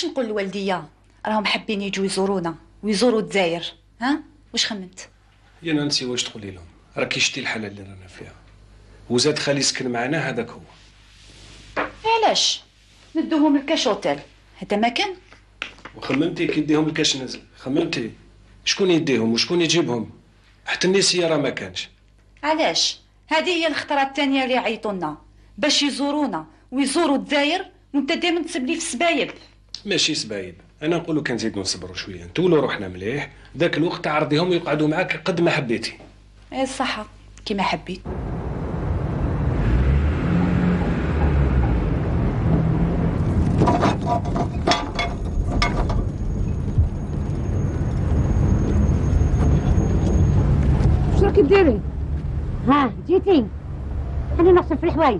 واش نقول لوالديا؟ راهم حابين يجوا يزورونا ويزوروا الجزائر. ها واش خممت؟ يا نانسي واش تقولي لهم؟ راكي شتي الحاله اللي رانا فيها، وزاد خالي يسكن معنا، هذاك هو. علاش ندوهم لكاش اوتيل؟ هذا مكان. وخممتي كي يديهم الكاش نزل؟ خممتي شكون يديهم وشكون يجيبهم؟ حتى النسيه راه ما كانش. علاش؟ هذه هي الخطره الثانيه اللي عيطوا لنا باش يزورونا ويزوروا الجزائر، وانت دائما تسب لي في السبايب. ماشي سبايب، انا نقولوا كان نزيدوا نصبروا شويه، نطولوا روحنا مليح، ذاك الوقت تعرضيهم ويقعدوا معاك قد ما حبيتي. ايه صح كيما حبيت. واش راكي ديري؟ ها جيتي؟ انا نغسل في الحوايج.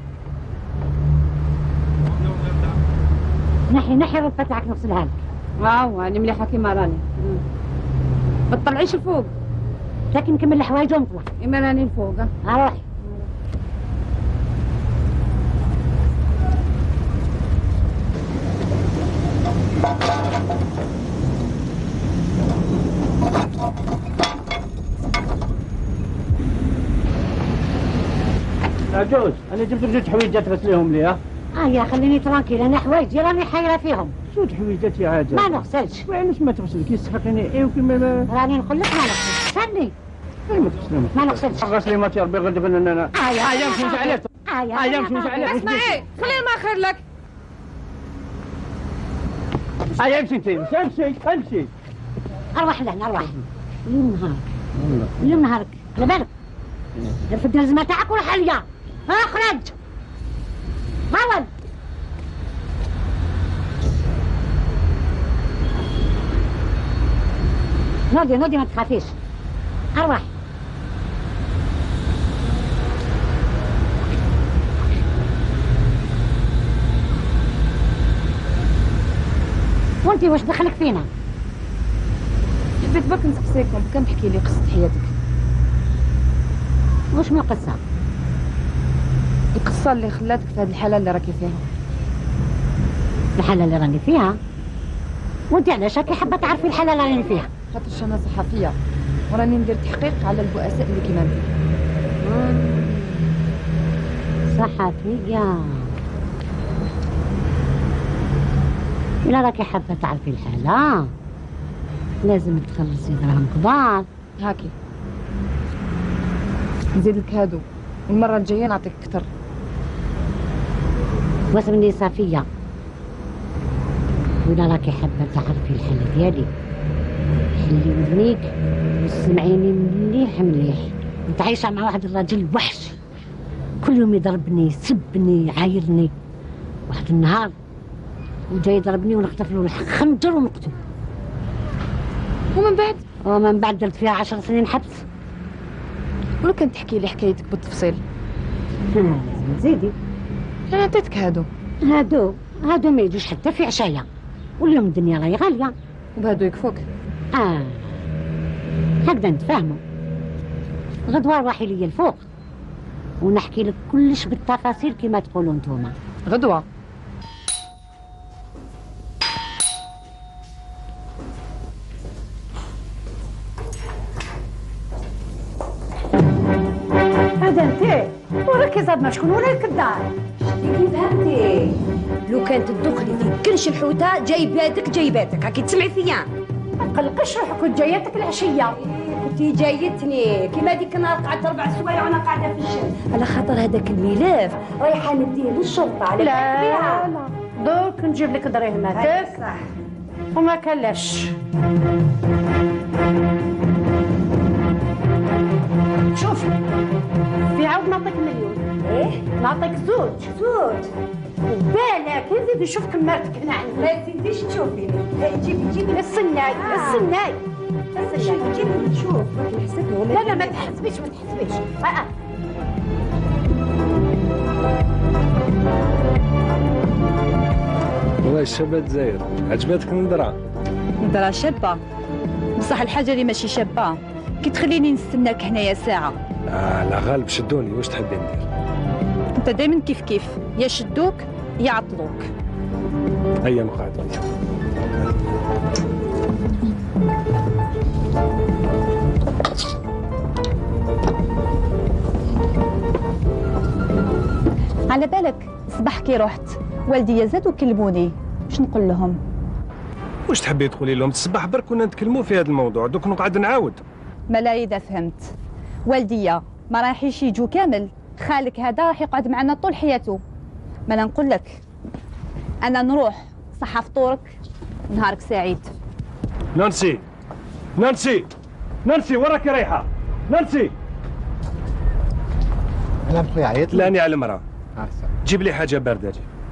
نحي الرفه تاعك نغسلها لك. راني مليحه كيما راني. ما تطلعيش الفوق، لكن نكمل الحوايج ونطلع. اما راني الفوق. روحي. عجوز انا جبت لك زوج حويجات غسليهم لي. يا خليني ترانكيل، انا حوايجي راني حايره فيهم. زوج حويجات يا عجوز. ما نغسلش. وعلاش ما تغسل؟ كي يستحقني ايه وكيما ما راني نقول لك ما نغسلش. استني. ما نغسلش. غسلي ما تيربي غير دفن انا. يا مش عليك. مش عليك. اسمعي خلينا ما خير لك. امشي انت، امشي. اروح لهنا اروح. اليوم نهارك على بالك. رفد الهزمه تاعك وروح عليا. اخرج. هاول. نودي ما تخافيش. اروح. وانتي واش دخلك فينا؟ حبيت برك نسقسيكم، كان تحكي لي قصة حياتك. واش من قصة؟ القصة اللي خلاتك في هذه الحالة اللي راكي فيها. الحالة اللي راني فيها؟ وانت علاش راكي حابة تعرفي الحالة اللي راني فيها؟ خاطرش انا صحفية وراني ندير تحقيق على البؤساء اللي كيما انت. صحفية. إلا راكي حابة تعرفي الحالة لازم تخلصي دراهم كبار. هاكي نزيد لك هادو، والمرة الجاية نعطيك أكثر. واسمني صفية. وإلا راكي حابة تعرفي الحالة ديالي حلي ودنيك وسمعيني مليح. انت عايشة مع واحد الراجل وحش، كل يوم يضربني يسبني يعايرني. واحد النهار وجاي يضربني ونخطف له الخنجر ونقتل. ومن بعد درت فيها 10 سنين حبس. ولو كان تحكي لي حكايتك بالتفصيل. لازم تزيدي. انا عطيتك هادو ما يجوش حتى في عشايا، واليوم الدنيا راهي غالية. وبهادو يكفوك؟ هكذا نتفاهموا. غدوة روحي ليا الفوق ونحكي لك كلش بالتفاصيل كما تقولوا نتوما. غدوة؟ هذا انت وراكي زادنا شكون وراك الدار؟ شتي فهمتي؟ لو كانت تدخلي في كلش الحوته جايباتك راكي تسمعي فيا. ما تقلقش روحك وجايتك العشيه. كنتي جايتني كيما ديك النهار قعدت 4 سوايع وانا قاعده في الشمس على خاطر هذاك الملف رايحه نديه للشرطه على لا دوك نجيب لك دراهماتك. صح وما كلاش. شوف في عاود نعطيك مليون. ايه نعطيك زوج. بالك نزيد نشوف كمارتك هنا عندي. ما تزيديش تشوفيني. جيبي السناي. جيبي نشوف. لا ما تحسبيش. والله الشابة الجزائر عجبتك النظرة؟ نظرة شابة، بصح الحاجة اللي ماشي شابة كي تخليني نستناك هنايا ساعة. لا غالب شدوني، واش تحبي ندير؟ انت دايما كيف يا شدوك يا عطلوك. هيا مقعد. على بالك صباح كي رحت والدي زادوا كلموني، واش نقول لهم؟ واش تحبي تقولي لهم؟ تصبح برك كنا نتكلموا في هذا الموضوع، دوك نقعد نعاود. ملا إذا فهمت، والديا ما رايحيش يجوا كامل، خالك هذا راح يقعد معنا طول حياته. ملا نقول لك انا نروح، صحة فطورك، نهارك سعيد. نانسي نانسي نانسي وراكي رايحه؟ نانسي انا بخويا عيط لي. لاني على المراه. جيب لي حاجه بارده.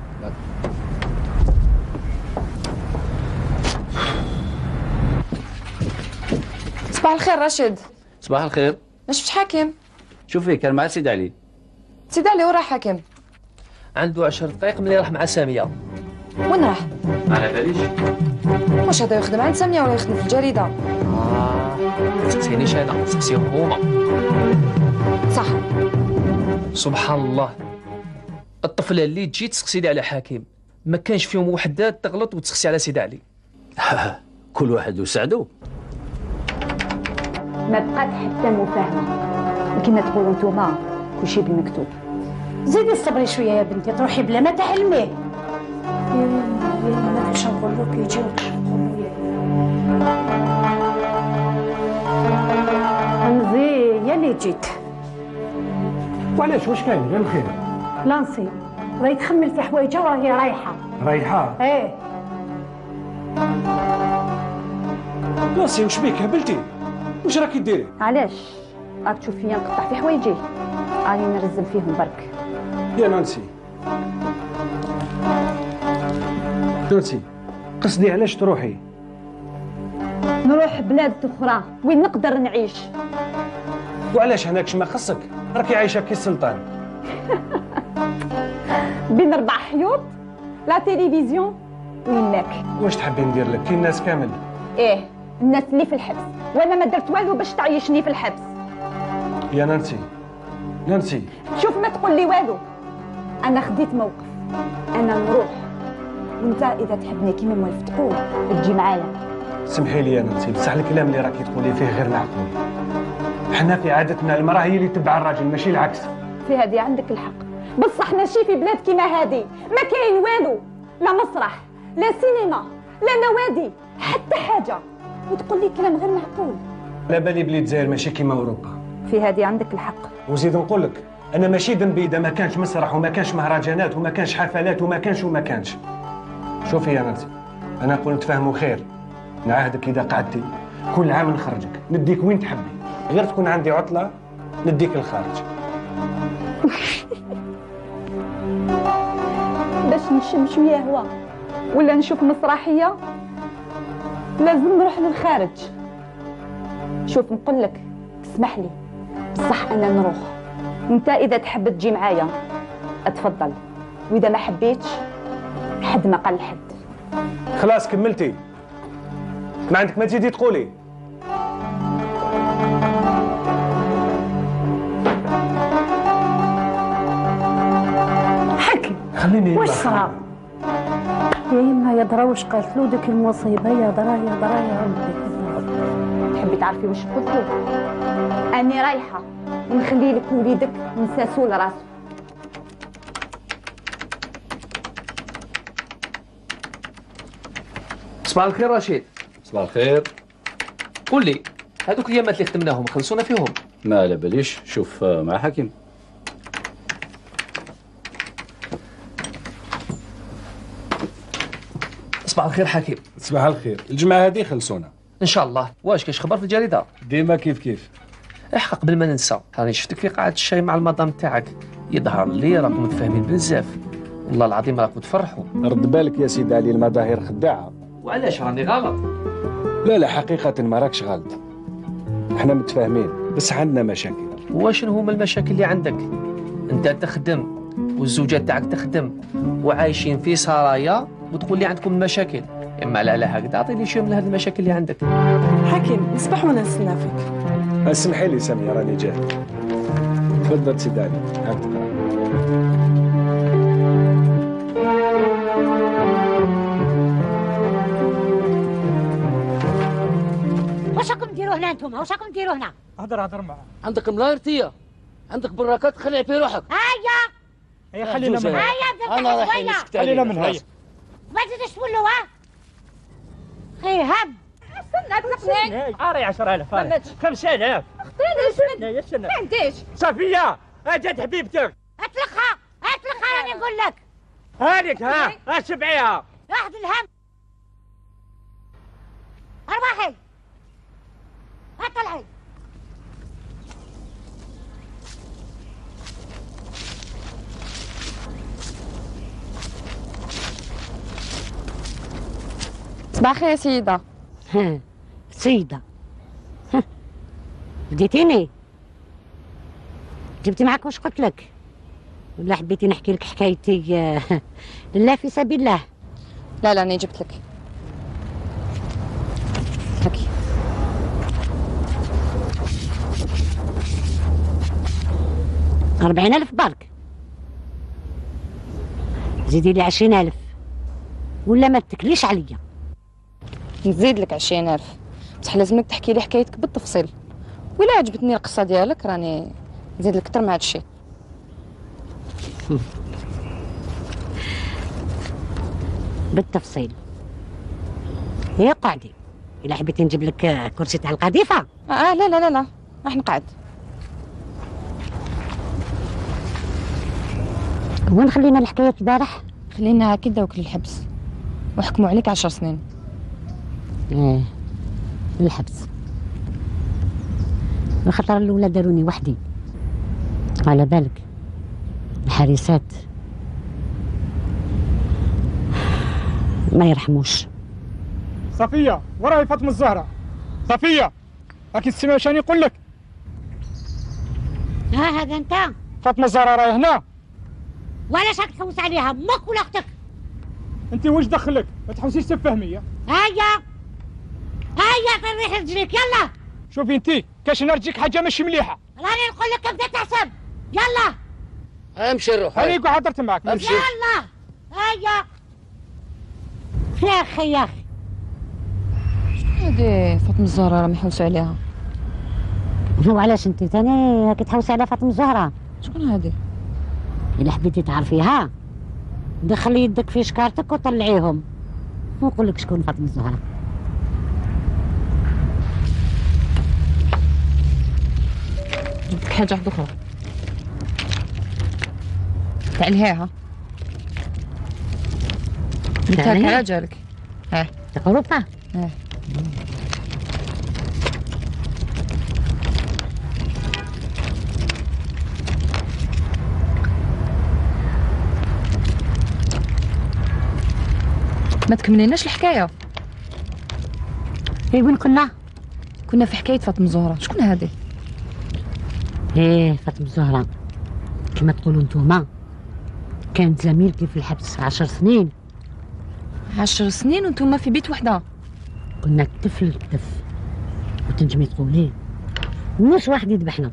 صباح الخير راشد. صباح الخير. ما شفتش حاكم؟ شوفي كان مع سيد علي. سيد علي وين راح حاكم؟ عنده 10 دقائق ملي راح مع ساميه. وين راح؟ على باليش. واش هذا يخدم عند ساميه ولا يخدم في الجريده؟ ما تسقسينيش انا، تسقسيهم هما. صح. سبحان الله، الطفله اللي تجي تسقسي لي على حاكم، ما كانش فيهم وحده تغلط وتسقسي على سيد علي. كل واحد وسعدو. ما بقات حتى مفاهمة، كما تقولوا نتوما كلشي بالمكتوب. زيدي صبري شويه يا بنتي، تروحي بلا ما تعلميه. ما كنتش نقول لك يجيوك انزي يا اللي جيت. وعلاش واش كاين؟ غير الخير. لانسي راهي تخمل في حوايجها وراهي رايحه. رايحه؟ ايه. نانسي واش بيك هبلتي؟ واش راكي ديري؟ علاش؟ راك تشوف فيا نقطع في حوايجي، راني نرزل فيهم برك. يا نانسي نانسي قصدي علاش تروحي؟ نروح بلاد اخرى وين نقدر نعيش. وعلاش هناك ما خصك؟ راكي عايشه كي السلطان. بين 4 حيوط، لا تيليفزيون وينك. واش تحبي ندير لك؟ كي الناس كامل. ايه الناس اللي في الحبس، وانا ما درت والو باش تعيشني في الحبس. يا نانسي نانسي شوف ما تقول لي والو، انا خديت موقف، انا نروح، وانت اذا تحبني كيما موالف تقول تجي معايا. سمحي لي يا نانسي، بصح الكلام اللي راكي تقولي فيه غير معقول. حنا في عادتنا المراه هي اللي تتبع الراجل ماشي العكس. في هذه عندك الحق، بصح ماشي في بلاد كيما هذه، ما كاين والو، لا مسرح لا سينما لا نوادي حتى حاجه، وتقول لي كلام غير معقول. لا بالي بلي الجزائر ماشي كيما اوروبا. في هذه عندك الحق. وزيد نقول لك انا ماشي ذنبي اذا ما كانش مسرح وما كانش مهرجانات وما كانش حفلات وما كانش. شوفي يا نانسي، انا نقول نتفاهموا خير، نعاهدك اذا قعدتي كل عام نخرجك نديك وين تحبي، غير تكون عندي عطله نديك الخارج. باش نشم شويه هوا ولا نشوف مسرحيه لازم نروح للخارج. شوف نقول لك، اسمح لي بصح انا نروح، انت اذا تحب تجي معايا اتفضل، واذا ما حبيتش حد ما قال حد. خلاص كملتي، ما عندك ما تزيدي تقولي. حكي خليني واش صرا؟ يا يما يا درا واش قالت له ديك المصيبه؟ يا درا يا درا يا ربي. تحبي تعرفي واش قلت له؟ اني رايحه ونخلي لك وليدك نساسو لراسو. صباح الخير رشيد. صباح الخير. قول لي هذوك اليامات اللي خدمناهم خلصونا فيهم؟ ما على باليش، شوف مع حكيم. صباح الخير حكيم. صباح الخير. الجمعه هذه خلصونا ان شاء الله. واش كاش خبر في الجريده؟ ديما كيف كيف. احقق قبل ما ننسى، راني شفتك في قاعه الشاي مع المدام تاعك، يظهر لي راكم متفاهمين بزاف، والله العظيم راكم تفرحوا. رد بالك يا سيدي علي، المظاهر خداعه. وعلاش راني غلط؟ لا حقيقه ما راكش غلط، احنا متفاهمين بس عندنا مشاكل. واشنو هما المشاكل اللي عندك؟ انت تخدم والزوجه تاعك تخدم وعايشين في سرايا وتقول لي عندكم مشاكل، اما لا هكذا اعطيني شويه من هذه المشاكل اللي عندك. حكيم نصبح وانا نستنى فيك. اسمحي لي ساميه راني جاي. تفضل سيدي علي، هاك تقرا. واش راكم ديروا هنا انتم؟ واش راكم ديروا هنا؟ هضر معاه. عندك ملايرتيه، عندك براكات، خليها في روحك. هيا هيا خلينا من هيا انا رايحين نسكت علينا خلينا من هيا ما تزيدش تولوا ها خي هم استنى عاري 10,000 5,000 اختي استنى ما عنديش. صفية اجت حبيبتك اطلقها راني نقول لك. هانيك ها سبعيها واحد الهم ارباحي اطلعي. صباح الخير يا سيدة. سيدة بديتيني جبتي معك واش قلت لك ولا حبيتي نحكي لك حكايتي لله في سبيل الله؟ لا أنا جبت لك. حكي. أربعين ألف برك زيدي لي 20,000 ولا ما تكليش عليا. نزيد لك 20,000 بصح لازمك تحكي لي حكايتك بالتفصيل، ولا عجبتني القصة ديالك راني نزيد لك أكثر من هذا الشيء. بالتفصيل. هي قعدي إلا حبيتي نجيب لك كرسي تاع القذيفة. لا لا لا لا راح نقعد. وين خلينا الحكاية البارح؟ خلينا هكذا وكل الحبس وحكموا عليك 10 سنين. ايه للحبس. الخطر الأولى داروني وحدي على بالك الحارسات ما يرحموش. صفية وراي فاطمة الزهرة. صفية راكي تسمع واش راني نقول لك؟ ها هذا انت؟ فاطمة الزهرة راهي هنا. وعلاش راك تحوس عليها امك ولا اختك؟ انت واش دخلك؟ ما تحوسيش تفهمي. هيا طيح رجليك يلا. شوفي انت كاش نرجيك حاجة ماشي مليحة. راني نقول لك ابدا تحسب يلا. امشي نروح. هاني قاعد حضرت معك. امشي يلا هيا. يا اخي هادي فاطمة الزهراء راه محوسة عليها. وعلاش انت ثاني راكي تحوسي على فاطمة الزهراء؟ شكون هادي؟ إلا حبيتي تعرفيها دخلي يدك في شكارتك وطلعيهم ونقول لك شكون فاطمة الزهراء. جبت لك حاجة واحدة أخرى تاع الهيها. انت على جالك. تقربها. ما تكمليناش الحكايه. وين كنا؟ كنا في حكايه فاطمه الزهراء. شكون هذه؟ فاطمه الزهراء كما تقولوا نتوما كانت زميلتي في الحبس 10 سنين. 10 سنين وانتوما في بيت وحده؟ كنا كتف لكتف وتنجمي تقولي مش واحد يذبحنا.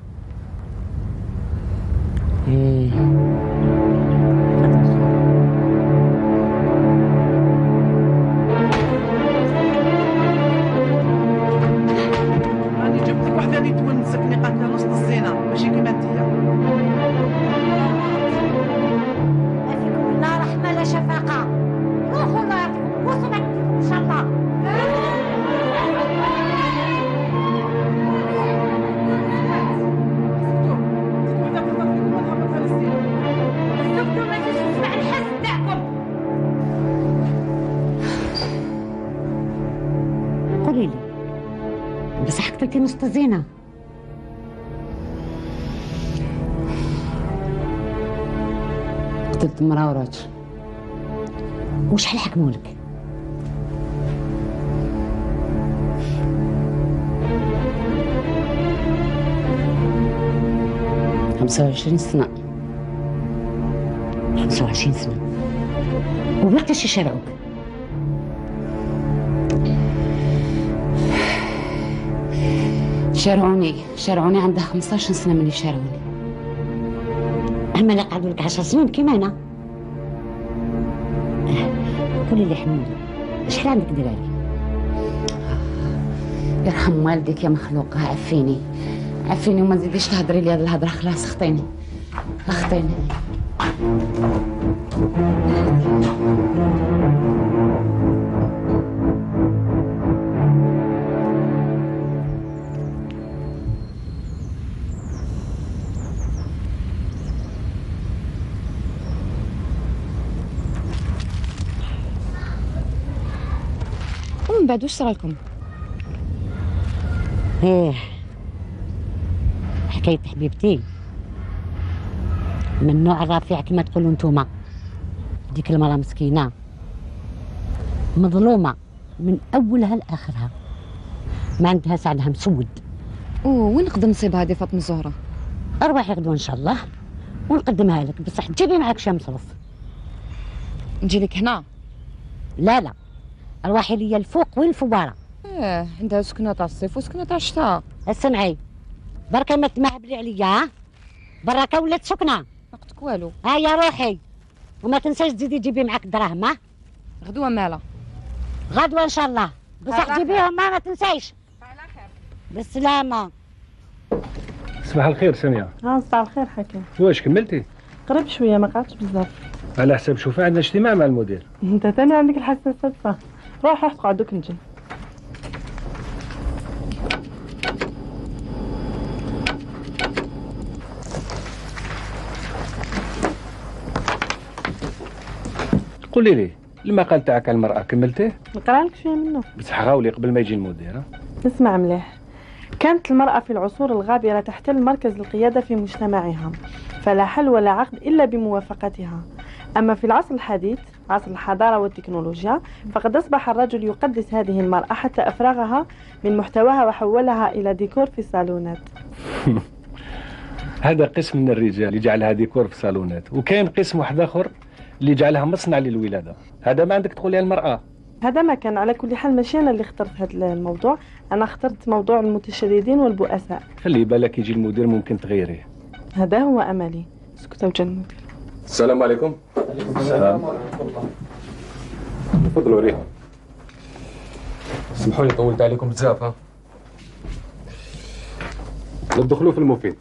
بصح قتلتي نص الزينة. قتلت مرا وراجل. وشحال حكمولك؟ – 25 سنة. 25 سنة. ووقتاش يشرعوك؟ شرعوني عندها 15 سنة ملي شرعوني. أما لا قعدوا لك 10 سنين كيما أنا. قولي لي حمودي شحال عندك دراري؟ يرحم والديك يا مخلوقة. عفيني وما تزيديش تهضري لي هاد الهضرة. خلاص اخطيني. ومن بعد واش صرالكم؟ ايه حكاية حبيبتي من نوع الرفيع كما تقولوا نتوما. ديك المرأة مسكينة مظلومة من أولها لآخرها، ما عندها سعدها مسود. وين نقدر نصيبها هذه فاطمة الزهرة؟ أرواحي غدوة إن شاء الله ونقدمها لك، بصح تجيبي معاك شي مصروف. نجي لك هنا؟ لا لا، أرواحي ليا الفوق والفوارة. عندها سكنة تاع الصيف وسكنة تاع الشتاء. اسمعي بركة ما تمهبلي عليا، ها براكة ولات سكنة. ما قلتلك والو. ها يا روحي، وما تنساش تزيدي جيبي معاك دراهم. ها غدوة مالا؟ غدوة إن شاء الله، بصح جيبيهم ما تنسايش. بالسلامة. صباح الخير سامية. صباح الخير حكيم. واش كملتي؟ قرب شويه ما قعدتش بزاف. على حساب شوفي عندنا اجتماع مع المدير. انت تاني عندك الحساسات فا. روح تقعد دوك نجي. قولي لي المقال تاعك على المرأة كملتيه؟ نقرا لك شويه منه. بصح غاولي قبل ما يجي المدير. اسمع مليح. كانت المرأة في العصور الغابرة تحتل مركز القيادة في مجتمعها، فلا حل ولا عقد إلا بموافقتها. أما في العصر الحديث عصر الحضارة والتكنولوجيا فقد أصبح الرجل يقدس هذه المرأة حتى أفرغها من محتواها وحولها إلى ديكور في الصالونات. هذا قسم من الرجال اللي جعلها ديكور في الصالونات، وكاين قسم واحد آخر اللي جعلها مصنع للولادة. هذا ما عندك تقولي المرأة. هذا ما كان. على كل حال ماشي أنا اللي اخترت هذا الموضوع، أنا اخترت موضوع المتشردين والبؤساء. خلي بالك يجي المدير ممكن تغيريه. هذا هو أملي. اسكت وجه المدير. السلام عليكم. وعليكم السلام ورحمة الله. تفضلوا ريحة. اسمحوا لي طولت عليكم بزاف. ها ندخلوا في المفيد.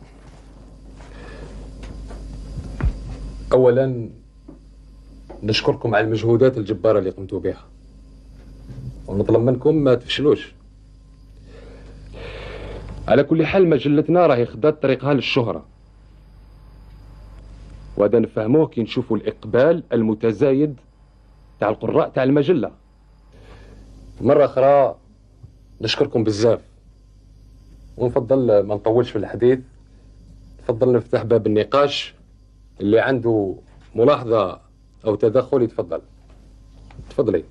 أولا نشكركم على المجهودات الجبارة اللي قمتوا بها، ونطلب منكم ما تفشلوش. على كل حال مجلتنا راهي خدات طريقها للشهرة، وهذا نفهموه كي نشوفوا الإقبال المتزايد تاع القراء تاع المجلة. مرة أخرى نشكركم بزاف، ونفضل ما نطولش في الحديث، نفضل نفتح باب النقاش. اللي عنده ملاحظة أو تدخل يتفضل. تفضلي.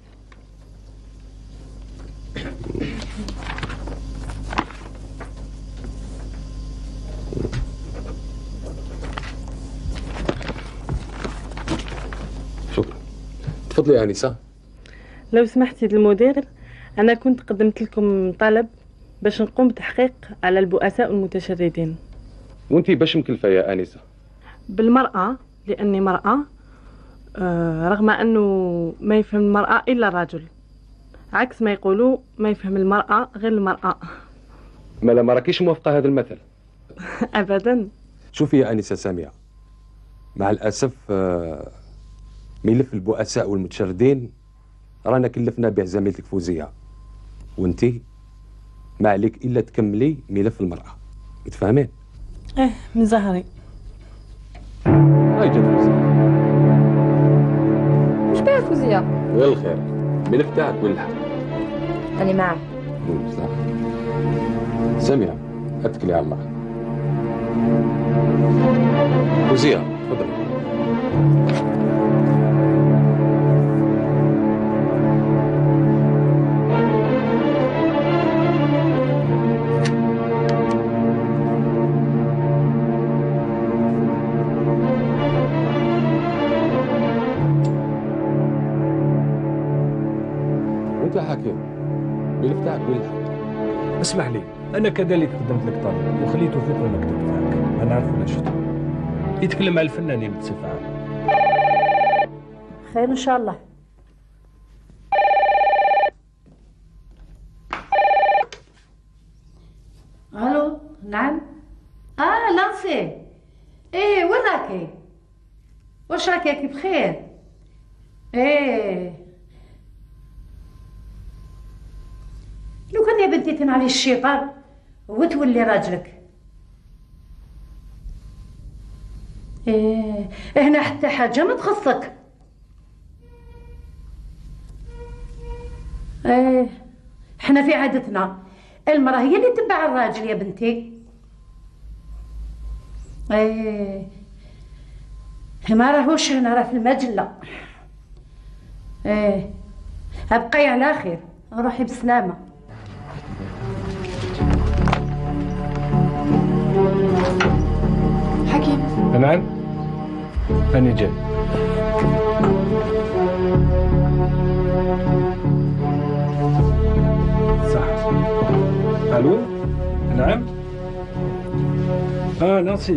شكرا. تفضلي يا أنسة. لو سمحتي للمدير، أنا كنت قدمت لكم طلب باش نقوم بتحقيق على البؤساء والمتشردين. وانتي باش مكلفة يا آنسة؟ بالمرأة، لأني مرأة، رغم أنه ما يفهم المرأة إلا الرجل، عكس ما يقولوا ما يفهم المرأة غير المرأة. ما ما راكيش موافقة هذا المثل؟ أبدا. شوفي يا آنسة سامية، مع الأسف ملف البؤساء والمتشردين رانا كلفنا به زميلتك فوزية، وانتي ما عليك إلا تكملي ملف المرأة. متفاهمين؟ من زهري. هاي جت فوزية. وش بها فوزية؟ والخير، الملف تاعك وين الحق؟ أنا معك. سامية اتكلي على الله. فوزية تفضلي. وانت يا حكيم الملف تاعك وين الحق؟ اسمح لي، أنا كذلك قدمت لك طلب وخليته فوق المكتب تاعك. أنا عارف ولا شفتو. يتكلم على الفنانين بصفة عامة. خير إن شاء الله. ألو، نعم. لانسي. إيه وين راكي؟ واش راك ياكي بخير؟ ايه لو كان يا بنتي تنعلي الشيطان وتولي راجلك. ايه هنا حتى حاجه ما تخصك. ايه احنا في عادتنا المراه هي اللي تتبع الراجل يا بنتي. ايه ما راهوش هنا، راه في المجله. ايه ابقي على خير، روحي بسلامه. حكيم. نعم أنا جاي. صح. ألو. نعم. نانسي،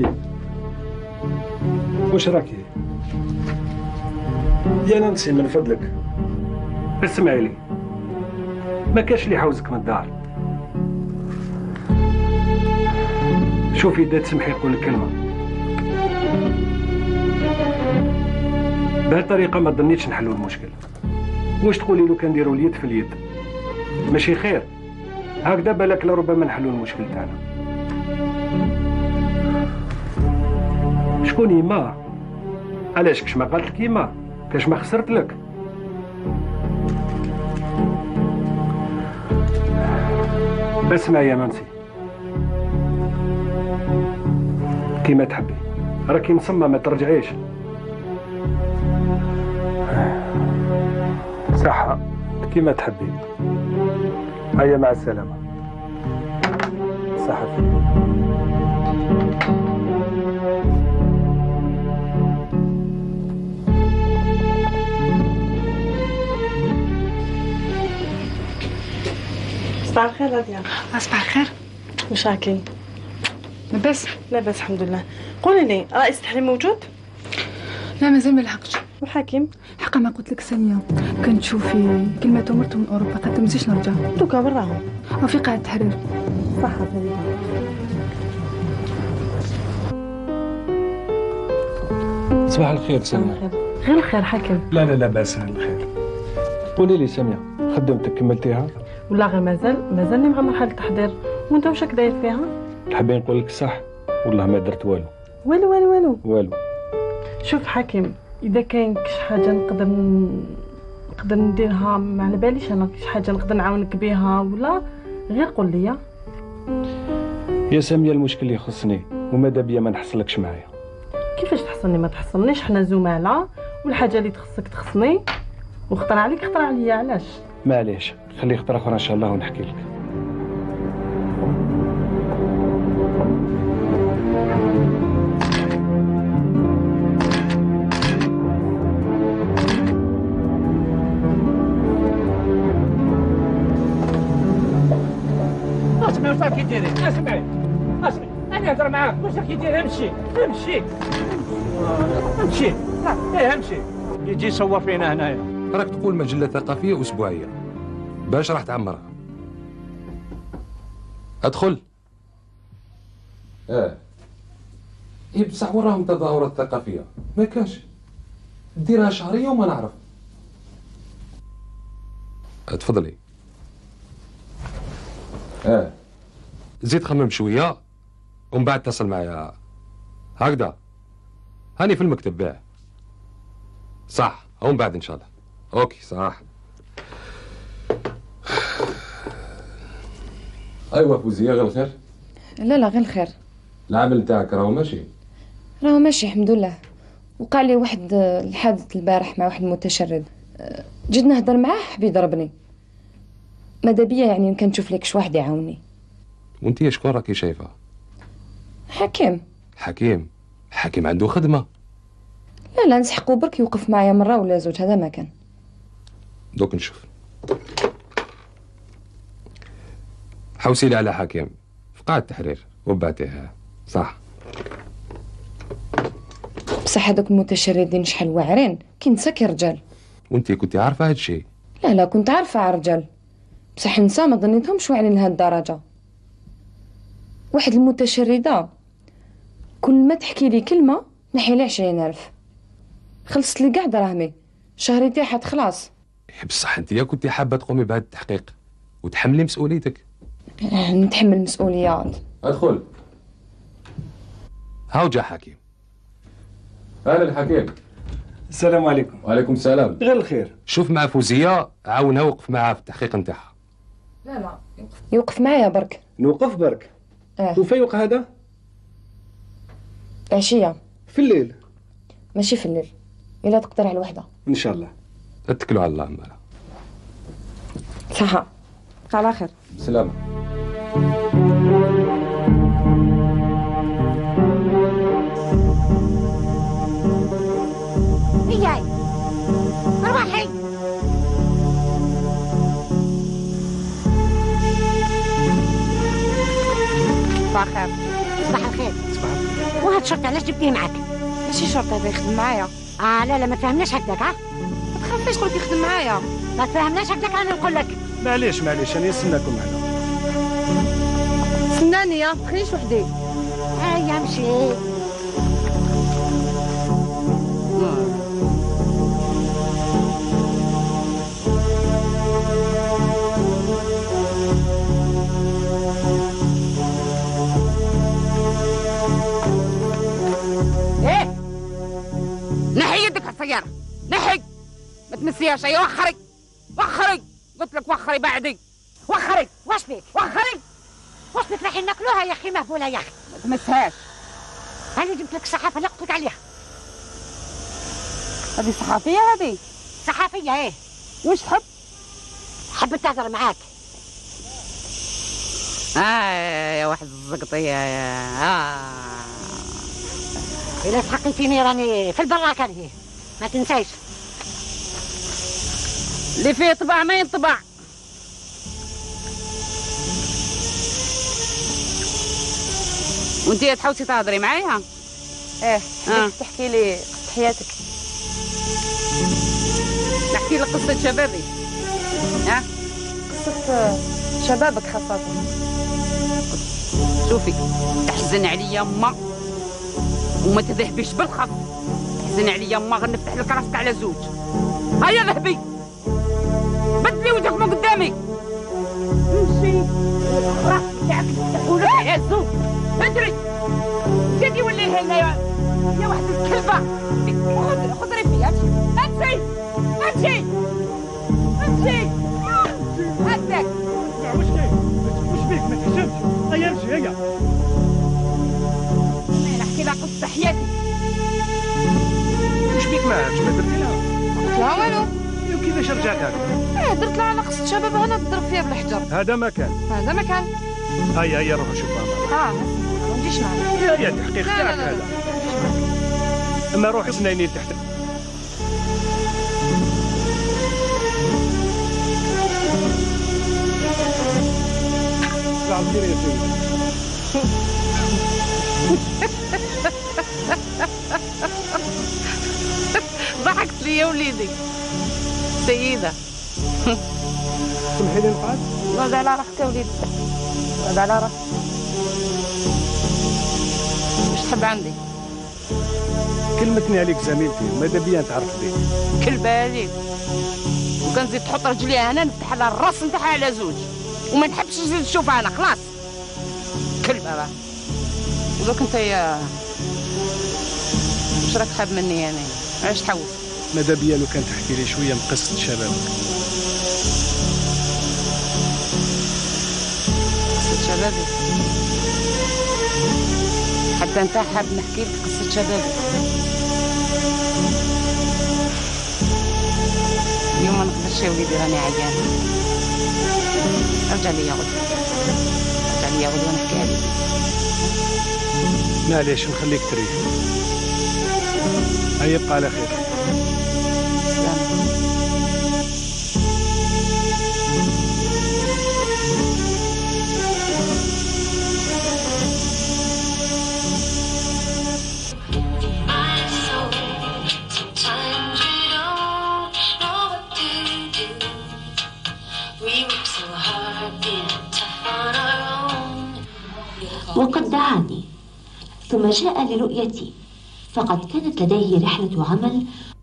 واش راكي؟ يا نانسي من فضلك اسمعي لي، ما كاش اللي يحوزك من الدار. شوفي إذا تسمحي نقول لك كلمة. بهالطريقة ما ظنيتش نحلوا المشكل. واش تقولي لو كان نديروا اليد في اليد؟ ماشي خير؟ هكذا بالك لربما نحلوا المشكل تاعنا. شكون يما؟ علاش كاش ما قالت لك يما؟ كاش ما خسرت لك؟ اسمع يا نانسي، كيما تحبي، راكي مصممة ما ترجعيش. صحة كيما تحبي. هيا مع السلامة. صحة. صباح الخير راديا. صباح الخير. واش راكي؟ لاباس؟ لاباس الحمد لله. قولي لي، رئيس التحرير موجود؟ لا مازال ما لحقتش. والحاكم؟ حقا ما قلت لك ساميه، كنت تشوفي كلمته مرته من اوروبا قد تمزيش نرجع. دوكا وراهم؟ وفي قاعة التحرير. صحة فريدة. صباح الخير سامية. غير الخير حاكم. لا لا لا بأس الخير. قولي لي سامية، خدمتك كملتيها؟ ولا غير مازالني مع مرحلة التحضير، وانت واش راك داير فيها؟ تحبين نقول لك صح والله ما درت والو. والو والو والو والو. شوف حكيم، اذا كاين شي حاجه نقدر نديرها ما على باليش انا، شي حاجه نقدر نعاونك بها ولا غير قول لي. يا سامية المشكل يخصني وماذا بيا ما نحصلكش معايا. كيفاش تحصلني ما تحصلنيش؟ حنا زملاء والحاجه اللي تخصك تخصني وخطر عليك خطر عليا. علاش؟ معليش خلي خطره اخرى ان شاء الله ونحكي لك. اسمعي واش راكي ديري؟ اسمعي انا نهضر معاك. واش راكي ديري؟ امشي امشي يجي يصور فينا هنايا. راك تقول مجلة ثقافية أسبوعية، باش راح تعمرها؟ أدخل. إيه بصح وراهم تظاهرات ثقافية ما كاش، ديرها شهرية وما نعرف. تفضلي. زيد خمم شوية ومن بعد اتصل معايا هكذا. هاني في المكتب باه. صح ومن بعد إن شاء الله. اوكي صح. ايوا فوزيه غير الخير؟ لا غير الخير. العمل نتاعك راهو ماشي؟ راهو ماشي الحمد لله. وقع لي واحد الحادث البارح مع واحد المتشرد، جيت نهضر معاه حب يضربني. ماذا بيا يعني كان نشوف لك شي واحد يعاوني. وانتي شكون راكي شايفه؟ حكيم عنده خدمه. لا نسحقو برك يوقف معايا مره ولا زوج، هذا ما كان. دوك نشوف. حوسي لي على حكيم في قاعة التحرير وبعتيها. صح. بصح هذوك المتشردين شحال واعرين، كي نساكي رجال. وانتي كنتي عارفه هادشي؟ لا كنت عارفه على رجال، بصح نساء ما ظنيتهمش واعرين لهاد الدرجه. واحد المتشرده كل ما تحكي لي كلمه نحي لي 20,000. خلصت لي كاع دراهمي، شهري تاعها خلاص. بصح انت كنتي حابه تقومي بهذا التحقيق وتحملي مسؤوليتك. نتحمل مسؤوليات. ادخل. هاو جا حكيم. اهلا الحكيم. السلام عليكم. وعليكم السلام. غير الخير. شوف مع فوزيه، عاونها وقف معها في التحقيق نتاعها. لا يوقف معايا برك. نوقف برك. وفيوق هذا؟ العشيه. في الليل؟ ماشي في الليل، الا تقدر على الوحده. ان شاء الله. اتكلوا على الله. مالا صحة. على خير. سلام. إياي روحي. صباح الخير. صباح الخير. وهاد الشرطة علاش جبتيه معاك؟ ماشي شرطة هذا يخدم معايا. لا ما تفهمناش هكذاك. ما تخافيش قلت يخدم معايا. ما تفهمناش هكذاك، انا نقول لك. معليش انا نستناكم هنا. استناني يا تخليش وحدي. هيا مشي. نحي يدك على السيارة، نحي ما تمسيهاش. أي وخري وخري، قلت لك وخري بعدي. وخري. واش بيك؟ وخري. واش بيك رايحين ناكلوها يا اخي مهبوله يا اخي؟ ما تمسهاش. انا جبت لك الصحافه اللي قلت لك عليها. هذه صحافية هذه؟ صحافيه ايه. واش تحب؟ حبيت تهضر معاك. يا واحد الزقطية يا إلا سحقيتيني راني في البراكة هذه، ما تنسايش. اللي فيه طبع ما ينطبع. وانتي تحوسي تهضري معايا؟ ايه حبيت تحكي لي قصة حياتك. نحكي لك قصة شبابي. قصة شبابك خاصة. شوفي، تحزن عليا يما وما تذهبيش بالخط. تحزن عليا يما، غنفتح لك راسك على زوج. هيا ذهبي بدلي وجهك من قدامي. امشي راسك تاعك ولك على الزوج. ادري زيدي ولي هنا يا واحد الكلبة. خذري فيا. امشي امشي امشي هداك. واش بيك ما تحشمش؟ هيا امشي هيا. انا نحكي لها قصة حياتي. واش بيك ما درتي لها؟ قلت لها والو. وكيفاش رجعت هكا؟ درت لها على قصة شباب هنا تضرب فيها بالحجر. هذا مكان. هيا روحوا شوفوا. ما نجيش معاك. يا التحقيق تاعك هذا. اما روحي سنيني تحت. عاودتيني يا سيدي. ضحكت لي يا وليدي سيدة. سمحي لي نقعد. غاد على راحتك يا وليدي، غاد على راحتك. واش تحب عندي؟ كلمتني عليك زميلتي وماذا بيا نتعرف بيك. كلبة عليك. وكان زيد تحط رجلي هنا نفتح لها الراس نتاعها على زوج وما نحبش نزيد نشوفها انا خلاص. كلبة راه. ودوك انت يا واش راك حاب مني يعني؟ علاش تحوس؟ ماذا بيا لو كان تحكي لي شويه من قصه شبابك. قصة شبابي؟ حتى انت حاب نحكي لك قصة شبابي؟ اليوم ما نقدرش يا وليدي راني عيانة. ارجع لي يا غدوة، ارجع لي يا غدوة نحكي عليك. معليش نخليك تريح. هيا بقى على خير. وقد دعاني ثم جاء لرؤيتي، فقد كانت لديه رحلة عمل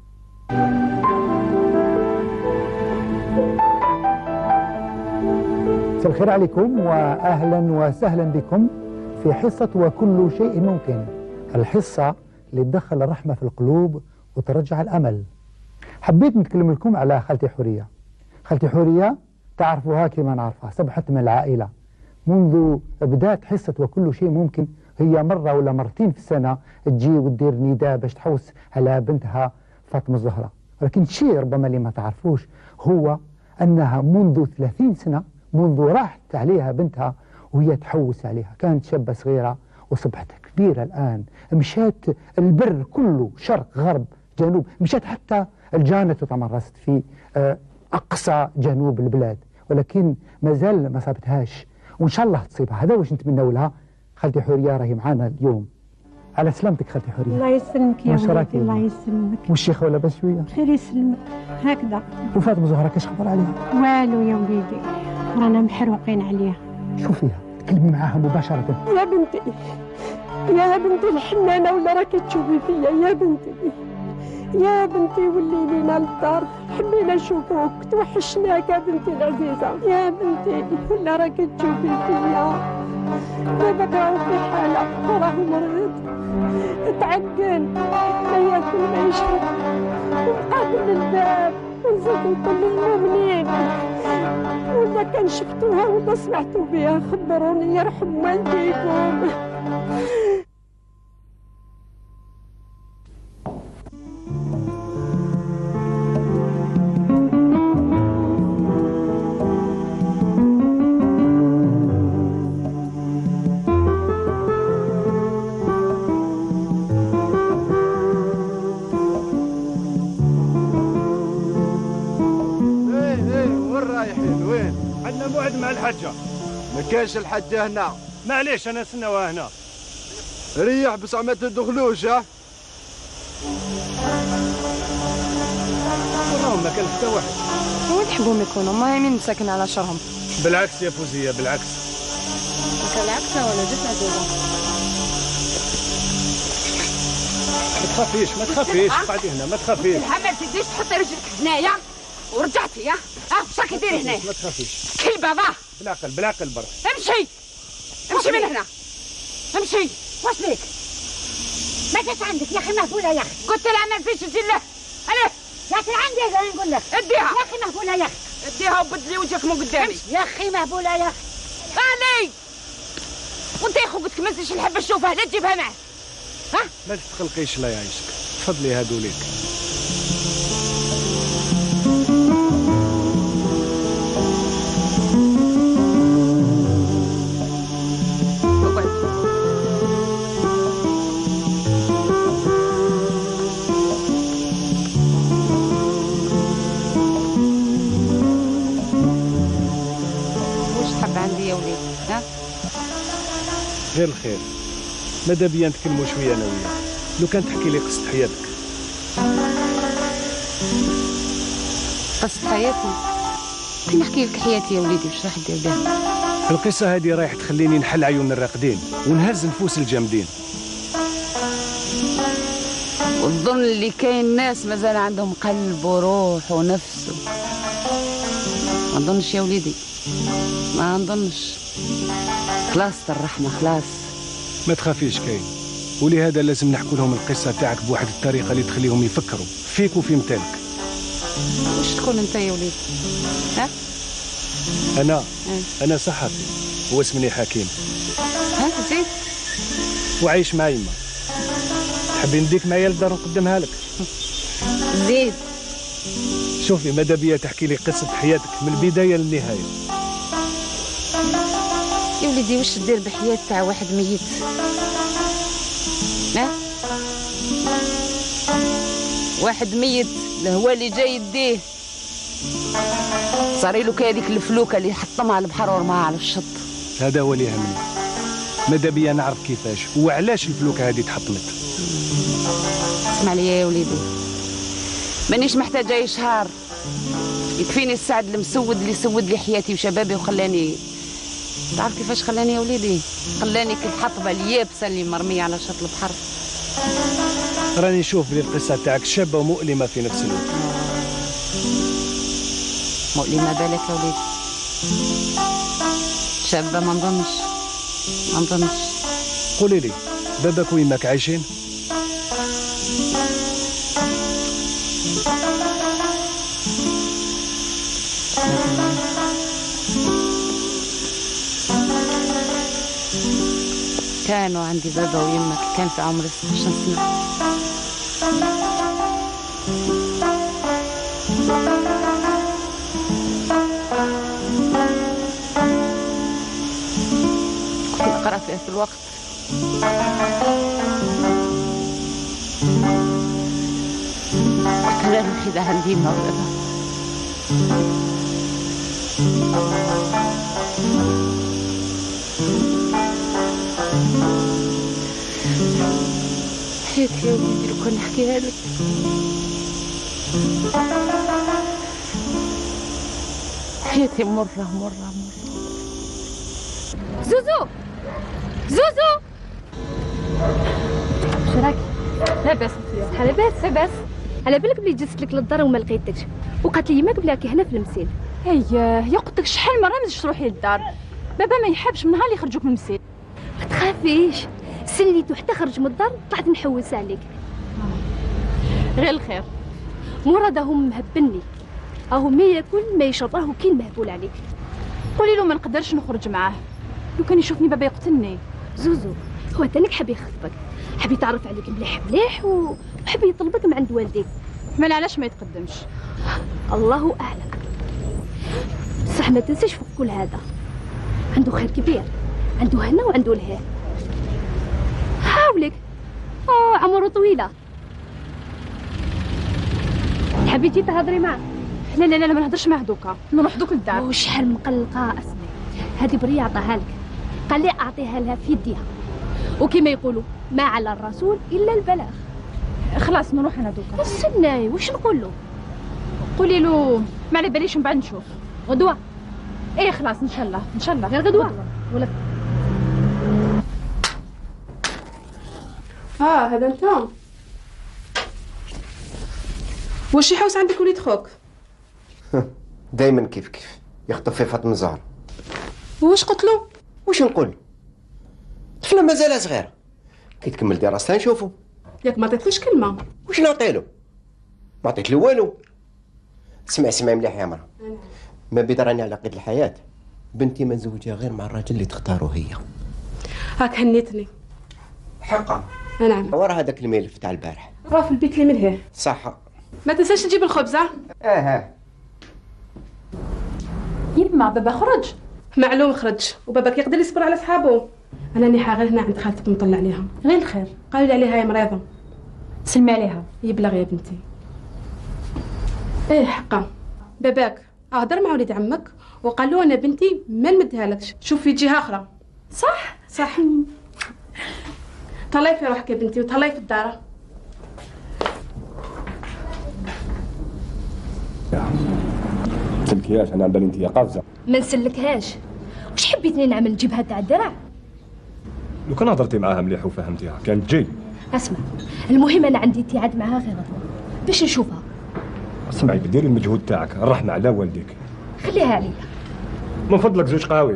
مساء الخير عليكم واهلا وسهلا بكم في حصه وكل شيء ممكن، الحصه اللي تدخل الرحمه في القلوب وترجع الامل. حبيت نتكلم لكم على خالتي حوريه. خالتي حوريه تعرفوها كما نعرفها، سبحت من العائله منذ بدات حصه وكل شيء ممكن. هي مره ولا مرتين في السنه تجي وتدير نداء باش تحوس على بنتها فاطمه الزهراء، ولكن الشيء ربما اللي ما تعرفوش هو انها منذ 30 سنه منذ راحت عليها بنتها وهي تحوس عليها. كانت شابة صغيرة وصبحت كبيرة الآن، مشات البر كله شرق غرب جنوب، مشات حتى الجانت وتمرست في أقصى جنوب البلاد، ولكن ما زال ما صابتهاش، وإن شاء الله تصيبها. هذا واش نتمنوا لها. خالتي حورية راهي معانا اليوم. على سلامتك خالتي حورية. الله يسلمك يا وليدي، الله يسلمك. والشيخة ولا بس شوية؟ خير يسلمك هكذا. وفاطمة زهرة كاش خبر عليها؟ والو يا وليدي، رانا محروقين عليها. شوفيها تكلمي معاها مباشرة. يا بنتي يا بنتي الحنانة ولا راكي تشوفي فيا يا بنتي، يا بنتي ولي لينا للدار، حبينا نشوفوك، توحشناك يا بنتي العزيزة، يا بنتي ولا راكي تشوفي فيا. دابا راهو في حالة راهو مريض تعقل ما ياكل ما يشرب، ونقابل الباب ونزيد نقول للمؤمنين ولا كان شفتوها ولا سمعتوا بها خبروني يرحم والديكم. موعد مع الحجة. ما كانش الحجة هنا. معليش أنا نستناوها هنا. ريح بس ما تدخلوش. ها وراهم ما كان حتى واحد. وين تحبهم يكونوا؟ ما يمين مساكن على شرهم. بالعكس يا فوزية بالعكس. بالعكس ولا جيت عزيزة. ما تخافيش ما تخافيش، قعدي هنا ما تخافيش. الحمل تديش تحطي رجلك هنايا ورجعتي. يا واش راكي ديري هنا؟ ما تخافيش. كلبه ضاه. بالعقل بالعقل برك. امشي امشي من هنا امشي. واش ليك؟ ما جات عندك يا اخي مهبوله يا اخي. قلت لها ما فيش تجي له. علاه يا اخي عندي انا نقول لك. اديها يا اخي مهبوله يا اخي. اديها وبدلي وجهك من قدامي. يا اخي مهبوله يا اخي. علي وانت يا خو قلت لك ما نزيدش نحب نشوفها لا تجيبها معك. ها ما تتقلقيش الله يعيشك. تفضلي هادو ليك. غير الخير. ماذا بيا نتكلموا شويه انا وياك. لو كان تحكي لي قصه حياتك. قصه حياتي؟ كي نحكي لك حياتي يا وليدي واش راح دير بها؟ القصه هذه رايح تخليني نحل عيون الراقدين ونهز نفوس الجامدين. وتظن اللي كاين ناس مازال عندهم قلب وروح ونفس. ما نظنش يا وليدي، ما نظنش. خلاص الرحمة خلاص. ما تخافيش كاين، ولهذا لازم نحكوا لهم القصة تاعك بواحد الطريقة اللي تخليهم يفكروا فيك وفي مثالك. واش تكون انت يا وليدي؟ ها؟ أنا صحفي واسمني حكيم. ها زيد؟ وعايش مع يما. تحبي نديك معايا للدار ونقدمها لك؟ زيد. شوفي ماذا بيا تحكي لي قصة حياتك من البداية للنهاية. يا وليدي واش دير بحياة تاع واحد ميت؟ ها؟ واحد ميت هو اللي جاي يديه صاري له كهذيك الفلوكه اللي حطمها على البحر ورماها على الشط. هذا هو اللي يهمني. ماذا بيا نعرف كيفاش وعلاش الفلوكه هذه تحطمت. اسمع لي يا وليدي، مانيش محتاجه اي شهر، يكفيني السعد المسود اللي سود لي حياتي وشبابي وخلاني. تعرف كيفاش خلاني يا وليدي؟ خلاني كالحطبه اليابسه اللي مرميه على شط البحر. راني نشوف بلي القصه تاعك شابه ومؤلمه في نفس الوقت. مؤلمة بالك يا وليدي؟ شابة ما نظنش. قولي لي باباك ويماك عايشين؟ كانوا عندي بابا ويمك، كان في عمري 16 سنة. كنت أقرأ في هذا الوقت. كنت غير الخداع عندي مع بابا. حياتي يا وليدي لو كان نحكيها لك. حياتي مرة. زوزو شراكي؟ لاباس صحيح. لاباس على بالك بلي جست لك للدار وما لقيتكش، وقالت لي يماك بلاكي هنا في المسيل. هي قلت لك شحال مره ما تجيش تروحي للدار، بابا ما يحبش من نهار اللي يخرجوك من المسيل. ما تخافيش، سليتو حتى خرج من الدار طلعت نحوس عليك. غير الخير. مراد هم مهبني، اهو ما ياكل ما يشرب، راهو كي مهبول عليك. قولي له ما نقدرش نخرج معاه، لو كان يشوفني بابا يقتلني. زوزو هو تانيك حاب يخطبك، حاب يتعرف عليك مليح وحاب يطلبك من عند والديك. مال علاش ما يتقدمش؟ الله اعلم. صح ما تنساش فوق كل هذا عنده خير كبير، عنده هنا وعنده لهيه. حاولك عمره طويله. حبيتي تهضري معاه؟ لا ما نهضرش معاه دوكا، نروح دوك للدار. وشحال مقلقه. اسمعي، هذه بريه عطاها لك، قال لي اعطيها لها في يديها، وكما يقولوا ما على الرسول الا البلاغ. خلاص نروح انا دوكا. استناي واش نقول له؟ قولي له ما على باليش من بعد نشوف غدوه. ايه خلاص ان شاء الله غير غدوه ولا هذا انت واش يحوس عندك وليد خوك؟ دايما كيف يخطب في فاطمه الزهراء. واش قلت له؟ واش نقول؟ طفله مازال صغيره، كي تكمل دراستها نشوفو. ياك ما عطيتلوش كلمه؟ واش نعطيلو؟ ما عطيت له والو. اسمعي مليح يا مرا، ما بيدراني على قيد الحياه، بنتي ما نزوجها غير مع الراجل اللي تختارو هي. هاك هنيتني حقا. نعم. ورا هذاك الملف تاع البارح راه في البيت اللي من هنا. صح. ما تنساش تجيب الخبز. يما بابا خرج. معلوم خرج، وباباك يقدر يصبر على صحابه. انا نيحه غير هنا عند خالتك نطلع عليها. غير الخير. قالوا لي عليها هي مريضه. سلمي عليها. يبلغ يا بنتي. ايه حقا باباك هضر مع وليد عمك وقال له انا بنتي ما نمدها لكش، شوف في جهه اخرى. صح تهلاي في روحك يا بنتي وتهلاي في الدار. سلكياش انا بالي انت قافزه. ما نسلكهاش. واش حبيتني نعمل نجيبها تاع الدرع؟ لو كان هضرتي معاها مليح وفهمتيها كانت تجي. اسمع، المهم انا عندي اتعاد معاها غير غدوه باش نشوفها. اسمعي ديري المجهود تاعك، الرحمه على والديك. خليها عليا. من فضلك زوج قهاوي.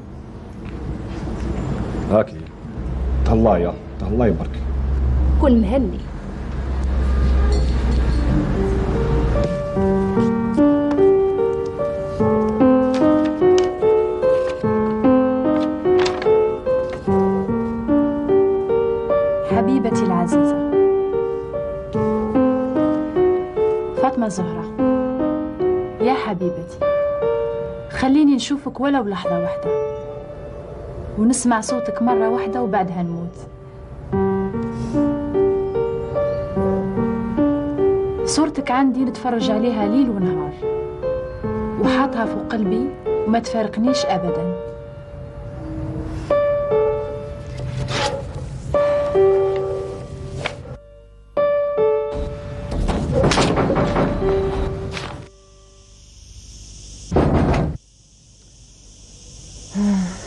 هاكي تهلايا برك. كون مهني. حبيبتي العزيزة فاطمة الزهراء، يا حبيبتي خليني نشوفك ولو لحظة واحدة ونسمع صوتك مرة واحدة وبعدها نموت. صورتك عندي نتفرج عليها ليل ونهار وحاطها فوق قلبي وما تفارقنيش أبدا.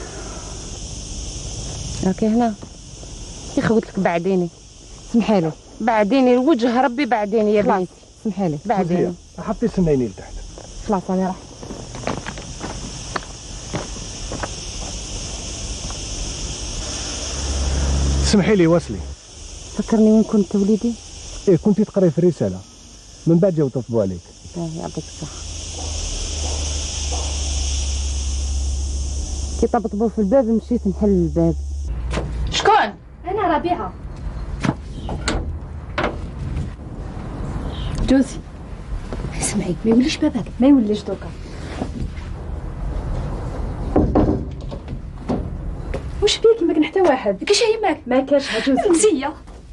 راكي هنا يخوت لك بعديني. سمحي له بعدين الوجه ربي بعدين يا بنتي. سمحي لي بعدين حطي سنيني لتحت. خلاص انا راح. اسمحي لي وصلي. فكرني وين كنت وليدي؟ ايه كنتي تقري في الرساله من بعد جاو طبقوا عليك. يعطيك الصحه. كي طبطبوا في الباب مشيت نحل الباب. شكون؟ انا ربيعه. جوزي اسمعي ما يوليش باباك. ما يوليش دوكا. وش بيكي ما كان حتى واحد؟ كاش يماك؟ ما كاش جوزي. مزيه.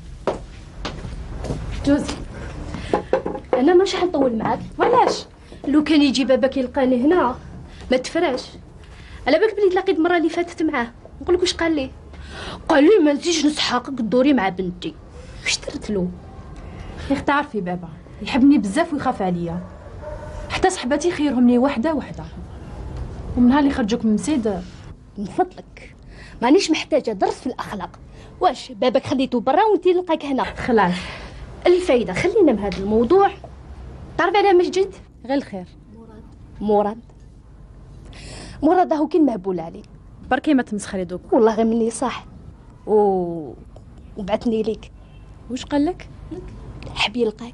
جوزي انا مش حنطول معاك. ولاش؟ لو كان يجي باباك يلقاني هنا ما تفراش. على بالك بلي تلاقيت المره اللي فاتت معاه. نقول لك واش قال لي؟ قال لي ما نزيدش نسحقك دوري مع بنتي. واش درت له؟ يا اختي تعرفي بابا يحبني بزاف ويخاف عليا. حتى صحباتي خيرهم لي وحده وحده. ومن نهار اللي خرجوك من مسيد من فضلك مانيش محتاجه درس في الاخلاق. واش باباك خليته برا وانتي نلقاك هنا؟ خلاص الفايده خلينا من هذا الموضوع. تعرفي على ماش جيت؟ غير الخير. مراد هو كي مهبول عليه. بركي ما تمسخري دوك. والله غير مني صح. وبعثني ليك. واش قال لك؟ حب يلقاك.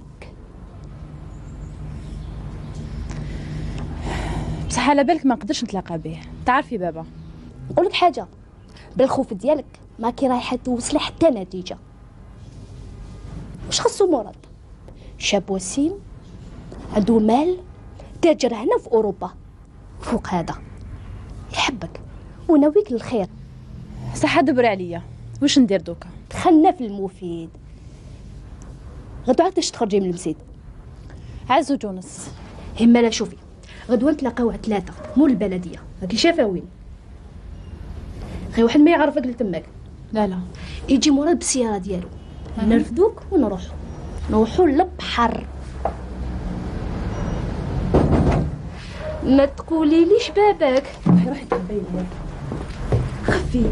بصح على بالك ما نقدرش نتلاقى به. تعرفي بابا نقول لك حاجه، بالخوف ديالك ما كي رايحه توصلي حتى نتيجه. واش خصو مراد؟ شاب وسيم عنده مال، تاجر هنا في اوروبا. فوق هذا يحبك وناويك للخير. صح دبر عليا. واش ندير دوكا؟ دخلنا في المفيد. غدوة عاد تخرجي من المسيد؟ عزو جونس. هما لا شوفي غدوة نتلاقاو على 3 مول البلديه. راكي شافه وين؟ غير واحد ما يعرفك لتماك. لا يجي مراد بالسياره ديالو. نرفدوك نروحو للبحر. ما تقولي ليش باباك. روحي تخبي لي. خفي.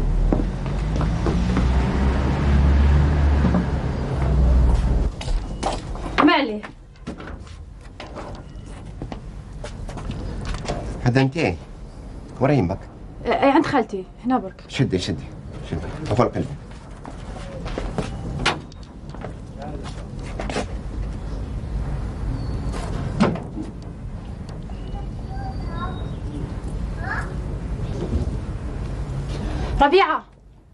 ما عليه. هذا انت ورا يمك؟ عند خالتي هنا برك. شدي غفر قلبي. ربيعه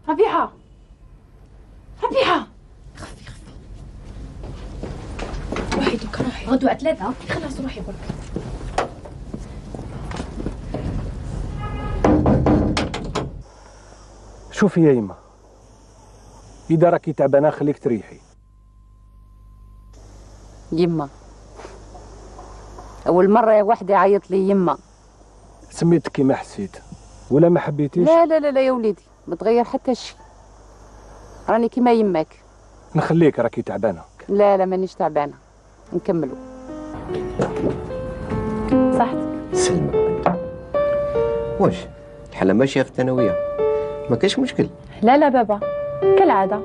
خفي روحي دوكا روحي. غدوة 3. خلاص روحي برك. شوفي يا يما، اذا راكي تعبانه خليك تريحي. يما اول مره يا واحد يعيط لي يما. سميتك كيما حسيت ولا ما حبيتيش؟ لا يا وليدي ما تغير حتى شيء. راني كيما يماك. نخليك راكي تعبانه. لا مانيش تعبانه. نكملوا. صحتك. سلمى. واش الحالة ماشية في الثانوية؟ ما كاش مشكل. لا بابا كالعادة.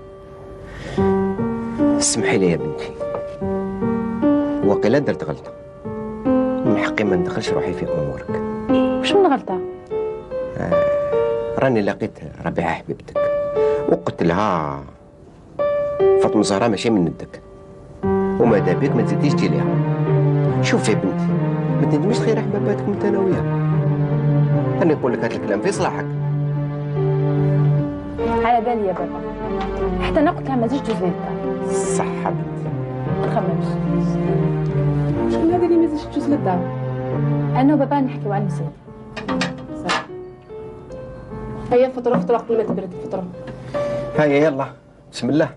اسمحي لي يا بنتي، وقيلا درت غلطة. من حقي ما ندخلش روحي في أمورك. واش من غلطة؟ راني لقيت ربيعة حبيبتك وقلت لها فاطمة زهرة ماشي من ندك، وماذا بك ما تزيديش تجي ليها. شوف يا بنتي ما تندميش تخير احباباتك من الثانوية. أنا نقول لك هذا الكلام في صلاحك. على بالي يا بابا، حتى انا قلت لها ما تجيش تجوز للدار. صح بنتي. ما تخممش. شكون هذا اللي ما تجيش تجوز للدار؟ انا وبابا نحكيو على المسيد. صح. هيا فطرة قبل ما تبرد الفطرة. هيا يلا بسم الله.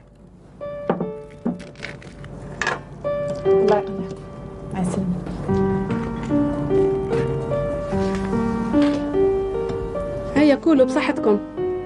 الله يقنعك. مع السلامة. هيا كولوا بصحتكم.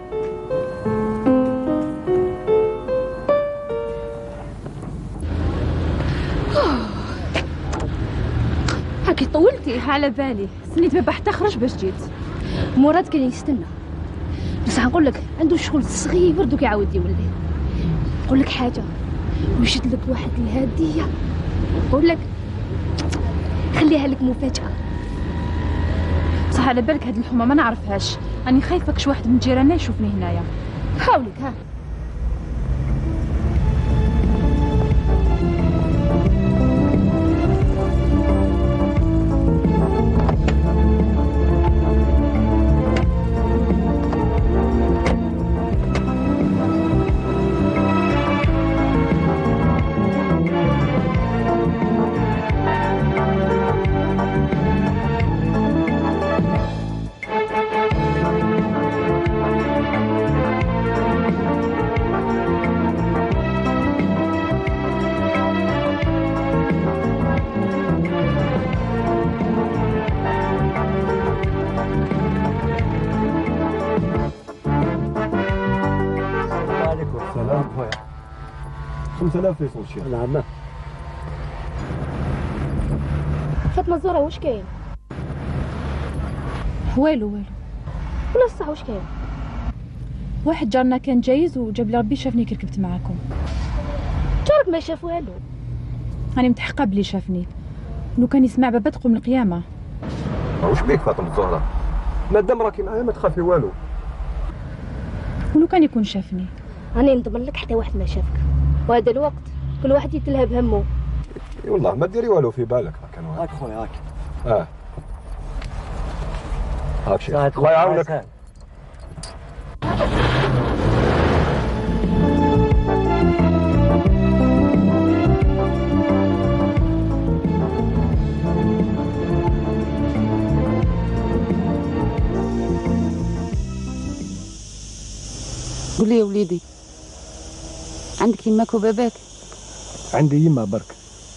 هاكي طولتي. على بالي سنيت بابا حتى خرج باش جيت. مراد كان يستنى، بس نقول لك عنده شغل صغير دوك يعاود يولي. نقول لك حاجه، ويشد لك واحد الهديه، نقول لك خليها لك مفاجاه. بصح على بالك هاد الحومه ما نعرفهاش، راني خايفه كش واحد من جيراننا يشوفني هنايا. حاولك ها. السلام خويا. 5000 يا خويا. نعم. فاطمه الزهراء واش كاين؟ والو ولا الصح واش كاين؟ واحد جارنا كان جايز وجاب لي ربي شافني كي ركبت معاكم. جارك ما شاف والو. راني متحقه بلي شافني، لو كان يسمع بابا تقوم القيامه. واش بيك فاطمه الزهراء؟ مادام راكي معايا ما تخافي والو. ولو كان يكون شافني؟ راني نضمن لك حتى واحد ما شافك، وهذا الوقت كل واحد يتلهى بهمه. اي والله ما ديري والو في بالك. هاك خويا هاك. هاك شيخ الله يعاونك. قول لي يا وليدي، عندك يماك وباباك؟ عندي يما برك.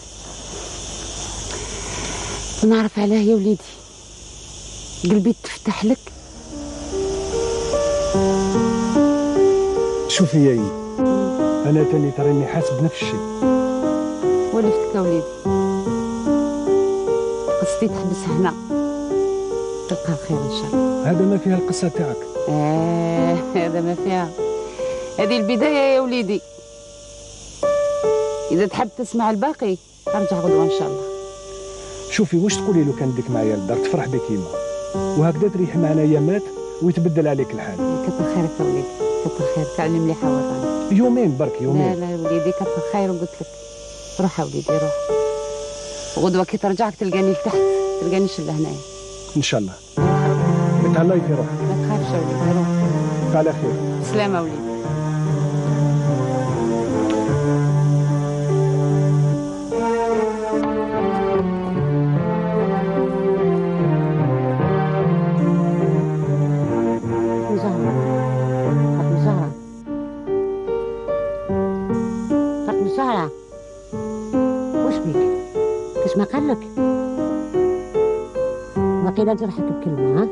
نعرف علاه يا وليدي، قلبي تفتح لك. شوفي يا انا تاني تراني حاسب بنفس الشيء. ولفتك يا وليدي، قصتي تحبس هنا، تلقى الخير ان شاء الله. هذا ما فيها القصه تاعك. هذا ما فيها، هذه البدايه يا وليدي. اذا تحب تسمع الباقي ارجع غدوه ان شاء الله. شوفي واش تقولي لو كان ديك معايا للدار تفرح بك يما، وهكذا تريحي معنا ايامات ويتبدل عليك الحال. كثر خيرك يا وليدي، كثر خيرك، تعلم لي حوار. يومين برك يومين. لا يا وليدي كثر خير، وقلت لك روح يا وليدي روح، وغدوه كي ترجعك تلقاني لتحت، تلقاني شله هنايا ان شاء الله. متهلاي في روحك. ما تخافش يا وليدي روح. على خير. سلامة يا وليدي. زهرة واش بيك؟ كاش ما قال لك؟ وقيلا جرحك بكلمة ها؟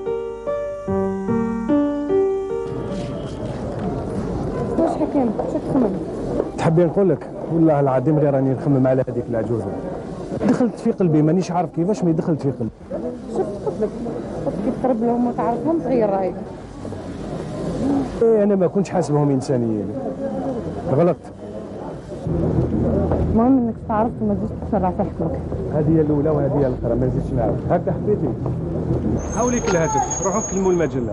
واش حكيم؟ شو تخمم؟ تحبي نقول لك والله العظيم غير راني نخمم على هذيك العجوزة. دخلت في قلبي مانيش عارف كيفاش مي دخلت في قلبي. شفت قبلك كي تقرب لهم وتعرفهم تغير رايك. انا ما كنتش حاسبهم انسانيين. غلطت. المهم انك تعرفت وما تزيدش تسرع في حكمك. هذه هي الاولى وهذه هي الاخرى، ما نزيدش نعاود. هكا حبيتي حاولي الهاتف، روحوا كلموا المجله.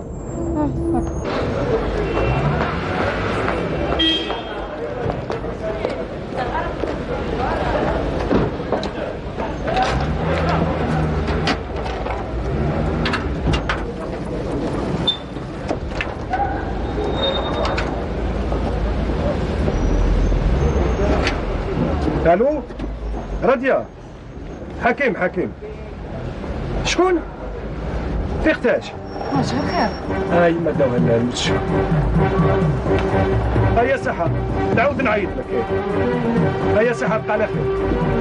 الو راديا. حكيم شكون؟ فيقتاش؟ ماشي خير. هاي ما داوها لنا المستشفى. هيا صحة نعاود نعيط لك. هيا صحة بقى على خير.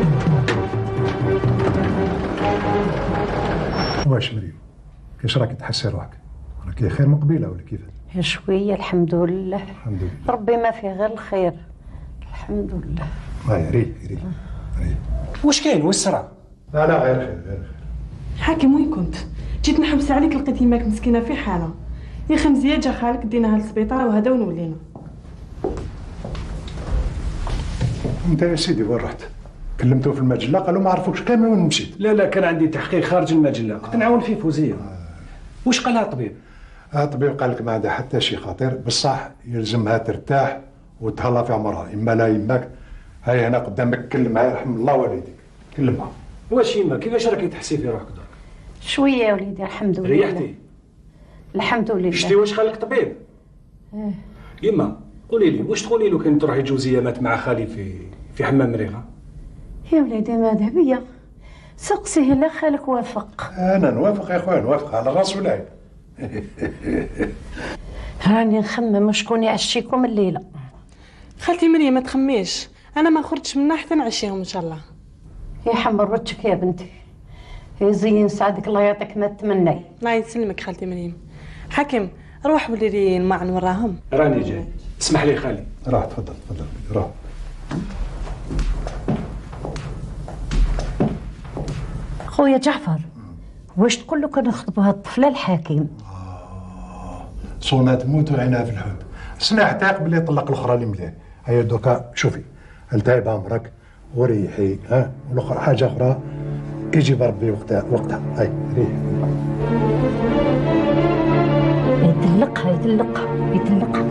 واش مريم كيفاش راكي تحسي روحك؟ راكي خير من قبيله ولا كيفاش؟ شوية الحمد لله. الحمد لله. ربي ما فيه غير الخير. الحمد لله. ريح واش كاين؟ واش صرا؟ لا غير خير. حاكم وين كنت؟ جيت نحبس عليك لقيت يماك مسكينه في حاله. يا خمزيه جا خالك ديناها للسبيطار وهذا ونولينا. انت يا سيدي وين رحت؟ كلمته في المجله قالوا ما عرفوكش كامل وين مشيت؟ لا كان عندي تحقيق خارج المجله، كنت نعاون فيه فوزيه. واش قالها الطبيب؟ الطبيب قال لك ما عندها حتى شي خطير، بصح يلزمها ترتاح وتهلا في عمرها، اما لا يماك. هاي هنا قدامك كلمها يرحم الله والديك، كلمها. واش يما كيفاش راكي تحسي في روحك دابا؟ شويه يا وليدي الحمد لله. ريحتي؟ الحمد لله. شتي واش قال لك الطبيب؟ يما قولي لي واش تقولي له كان تروحي جوزيه مات مع خالي في حمام مريغه؟ يا وليدي ما ذهبيه سقسيه لا خالك وافق. انا نوافق يا خويا، نوافق على راس والعين. راني نخمم شكون يعشيكم الليله. خالتي مريم ما تخميش، انا ما خرجتش منها حتى نعشيهم ان شاء الله. يا حمر وجهك يا بنتي، يا زين سعدك الله يعطيك ما تمني. الله يسلمك خالتي مريم. حكيم روح ولي لي الماء نوراهم. راني جاي، اسمح لي خالي. روح تفضل روح. خويا جعفر واش تقول له كان نخطبوا هالطفله الحكيم؟ صونات تموت وعينها في الحب. سمع حتى قبل يطلق الاخرى اللي مليح. هيا دوكا شوفي التهي بامرك وريحي، ها والاخرى حاجه اخرى يجيب ربي وقتها. هاي ريحي. يدلقها.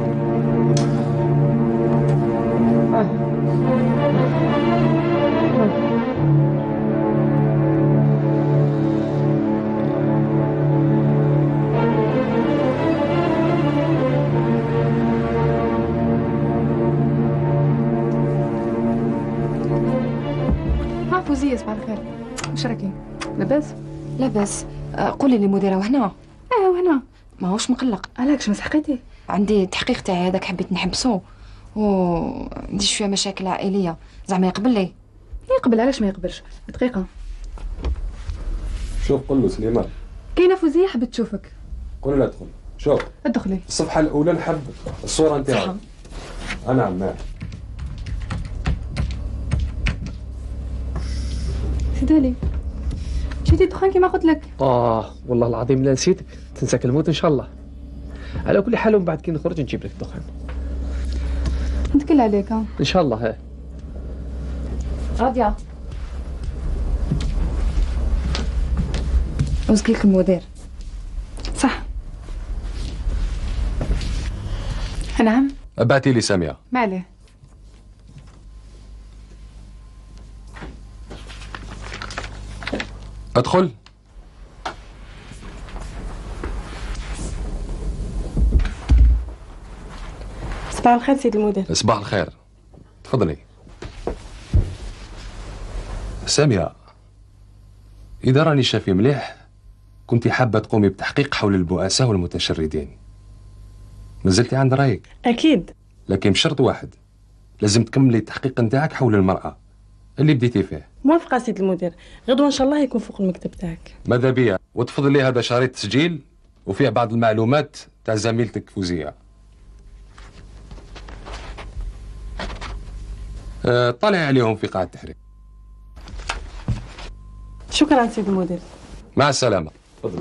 فوزية صباح الخير، واش راكي؟ لاباس؟ لاباس. قولي لي مديرة وهنا؟ وهنا. ماهوش مقلق. علاكش ما سحقيتي؟ عندي التحقيق تاعي هذاك حبيت نحبسو وعندي شويه مشاكل عائليه، زعما يقبل لي؟ يقبل، علاش ما يقبلش؟ دقيقة. شوف قول له سليمان. كاينة فوزية حبت تشوفك. قول له ادخل. شوف. ادخلي. الصفحة الأولى نحب الصورة نتاعك. نعم ماهر. سيدالي مشيتي الدخان كيما قلت لك. والله العظيم لا نسيتك، تنساك الموت ان شاء الله. على كل حال ومن بعد كي نخرج نجيب لك الدخان. نتكل عليك ان شاء الله. راضية وزكيك المدير. صح. نعم. ابعتي لي سامية. ما عليه. ادخل. صباح الخير سيد المدير. صباح الخير، تفضلي. سامية، إذا راني شافي مليح كنت حابة تقومي بتحقيق حول البؤساء والمتشردين. ما زلتي عند رأيك؟ أكيد. لكن بشرط واحد، لازم تكملي التحقيق نتاعك حول المرأة اللي بديتي فيه. موافقة سيد المدير، غدوة إن شاء الله يكون فوق المكتب تاعك. ماذا بيا، وتفضلي هذا شريط تسجيل وفيه بعض المعلومات تاع زميلتك فوزية. طلعي عليهم في قاعة التحرير. شكرا سيد المدير. مع السلامة. تفضل.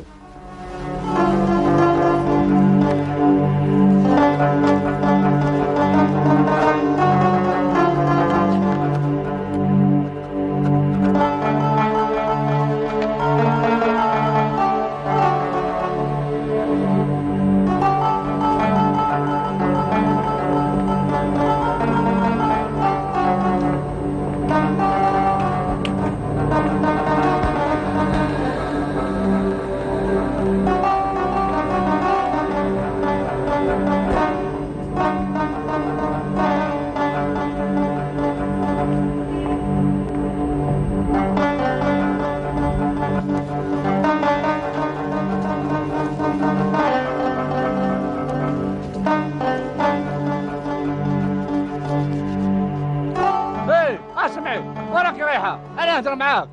اسمعي وراك رايحه، انا اهدر معاك.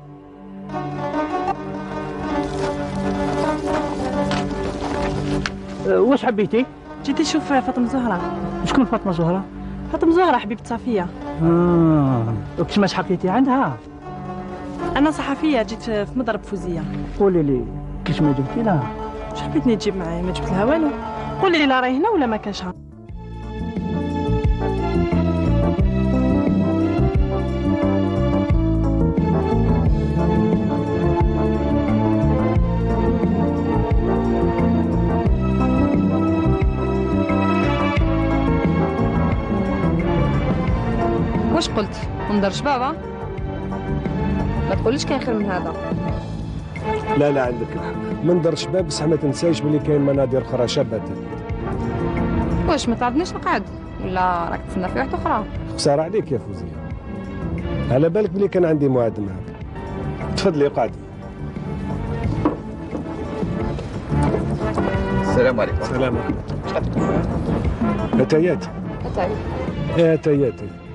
واش حبيتي؟ جيت نشوف فاطمه زهره. شكون فاطمه زهره؟ فاطمه زهره حبيبه صفيه. وكش ما حكيتي عندها؟ انا صحفيه جيت في مضرب فوزيه. قولي لي كيش ما جبتي لها؟ واش حبيتني تجيب معايا؟ ما جبت لها والو. قولي لي لا راهي هنا ولا ما كانش. قلت ندرج بابا؟ ما تقوليش كاين خير من هذا. لا عندك الحق، منظر شباب بصح ما تنساش بلي كاين مناظر اخرى شابه. واش ما تعرضنيش نقعد ولا راك تسنى في واحده اخرى؟ خساره عليك يا فوزيه، على بالك بلي كان عندي موعد معك. تفضلي اقعدي. السلام عليكم. السلام عليكم. اتايات اتايات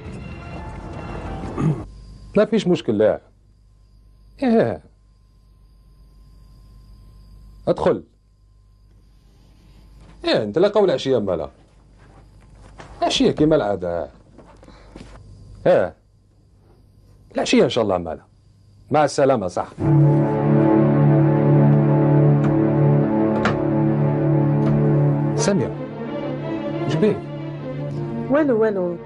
لا فيش مشكل. لا ادخل. انت لا قول عشيه مالا، عشيه كيما العاده. العشيه ان شاء الله مالا. مع السلامه. صح. ساميه اش بيك؟ والو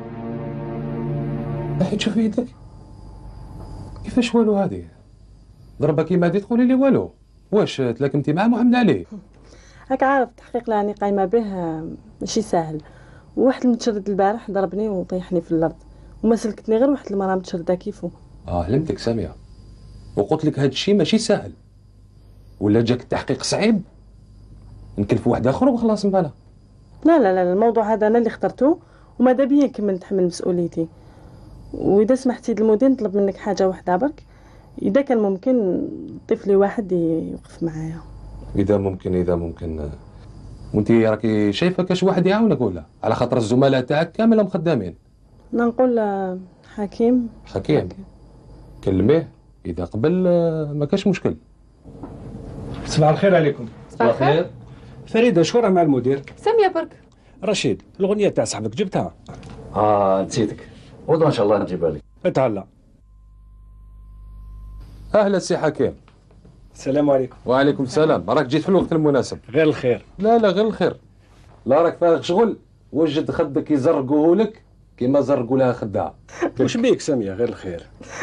حيت شوف يدك كيفاش والو هذه ضربه كيما هذه تقولي لي والو. واش تلاكمتي معاه محمد علي؟ راك عارف التحقيق اللي راني قايمه به ماشي ساهل. واحد المتشرد البارح ضربني وطيحني في الارض وما سلكتني غير واحد المراه متشرده كيفو. علمتك ساميه وقلت لك هذا الشيء ماشي ساهل. ولا جاك التحقيق صعيب نكلف واحد اخر وخلاص من بالها. لا الموضوع هذا انا اللي اخترته وماذا بيا نكمل نتحمل مسؤوليتي. واذا سمحتي للمدير نطلب منك حاجه واحده برك، اذا كان ممكن ضيف لي واحد يوقف معايا. اذا ممكن وانت راكي شايفه كاش واحد يعاونك ولا؟ على خاطر الزملاء تاعك كاملهم خدامين. نقول حكيم كلميه اذا قبل ما كاش مشكل. صباح الخير عليكم. صباح الخير. فريده شو راه مع المدير؟ ساميه برك. رشيد الاغنيه تاع صاحبك جبتها؟ نسيتك. وضع ان شاء الله نجيبها لك. اتهلا. اهلا سي حكيم. السلام عليكم. وعليكم السلام. راك جيت في الوقت المناسب. غير الخير. لا غير الخير. لا راك فارغ شغل وجد خدك يزرقوه لك كيما زرقوا لها خدها. واش بيك ساميه؟ غير الخير.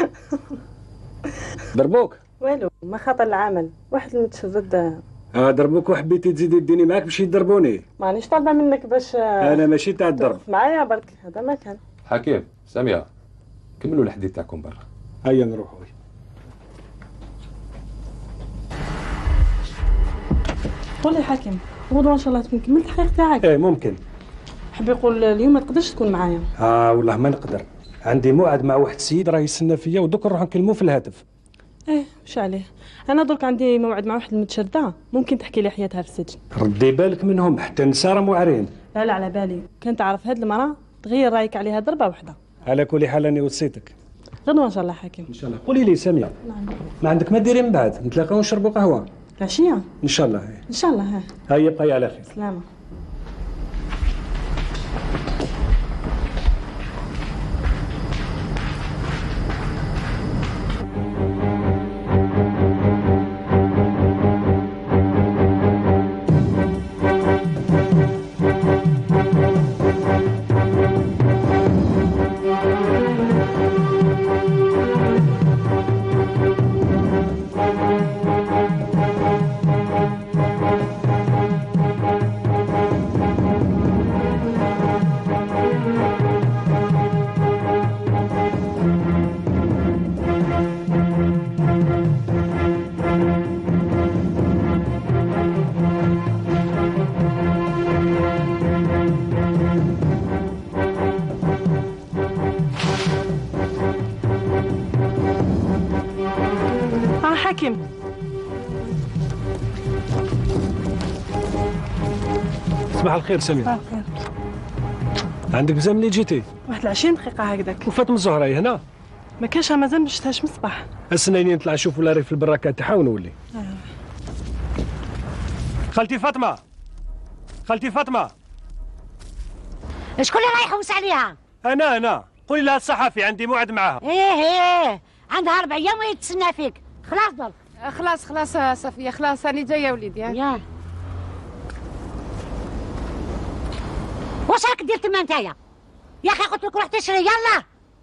ضربوك؟ والو ما خاطر العمل واحد المتشرد. ضربوك وحبيتي تزيدي تديني معاك باش يضربوني؟ مانيش طالبه منك باش انا ماشي تاع الضرب. معايا برك هذا ما كان. حكيم ساميه كملوا الحديث تاعكم برا. هيا نروحوا. قولي حكيم غدوه ان شاء الله تكون كملت الحقيقه تاعك. ممكن. حب يقول اليوم ما تقدرش تكون معايا. والله ما نقدر، عندي موعد مع واحد السيد راه يستنى فيا ودوك نروح نكلموه في الهاتف. وش عليه؟ انا درك عندي موعد مع واحد المتشرده ممكن تحكي لي حياتها في السجن. ردي بالك منهم حتى النساء راه موعرين. لا على بالي، كان تعرف هاد المراه تغير رايك عليها ضربه واحده. على كل حال اني وصيتك. غدوه ان شاء الله حكيم. ان شاء الله. قولي لي ساميه. نعم. ما عندك ما ديري من بعد نتلاقاو ونشربوا قهوه؟ العشيه؟ ان شاء الله. ان شاء الله. هيا بقاي على خير. سلامه. حكيم. صباح الخير سمير. صباح الخير. عندك بزاف منين جيتي؟ واحد 20 دقيقة هكذاك. وفاطمة الزهراء هنا؟ ما كانش مازال ما شفتهاش من الصباح. السنينين نطلع نشوف ولا ريف البراكه تاعها ونولي. خالتي فاطمة. خالتي فاطمة. شكون اللي رايح يحوس عليها؟ أنا قولي لها الصحافي عندي موعد معاها. ايه عندها 4 أيام وهي تسنى فيك. خلاص درك. خلاص صفية خلاص راني جاية وليدي. ياه واش راك دير تما نتايا؟ يا اخي قلت لك روح تشري يلا.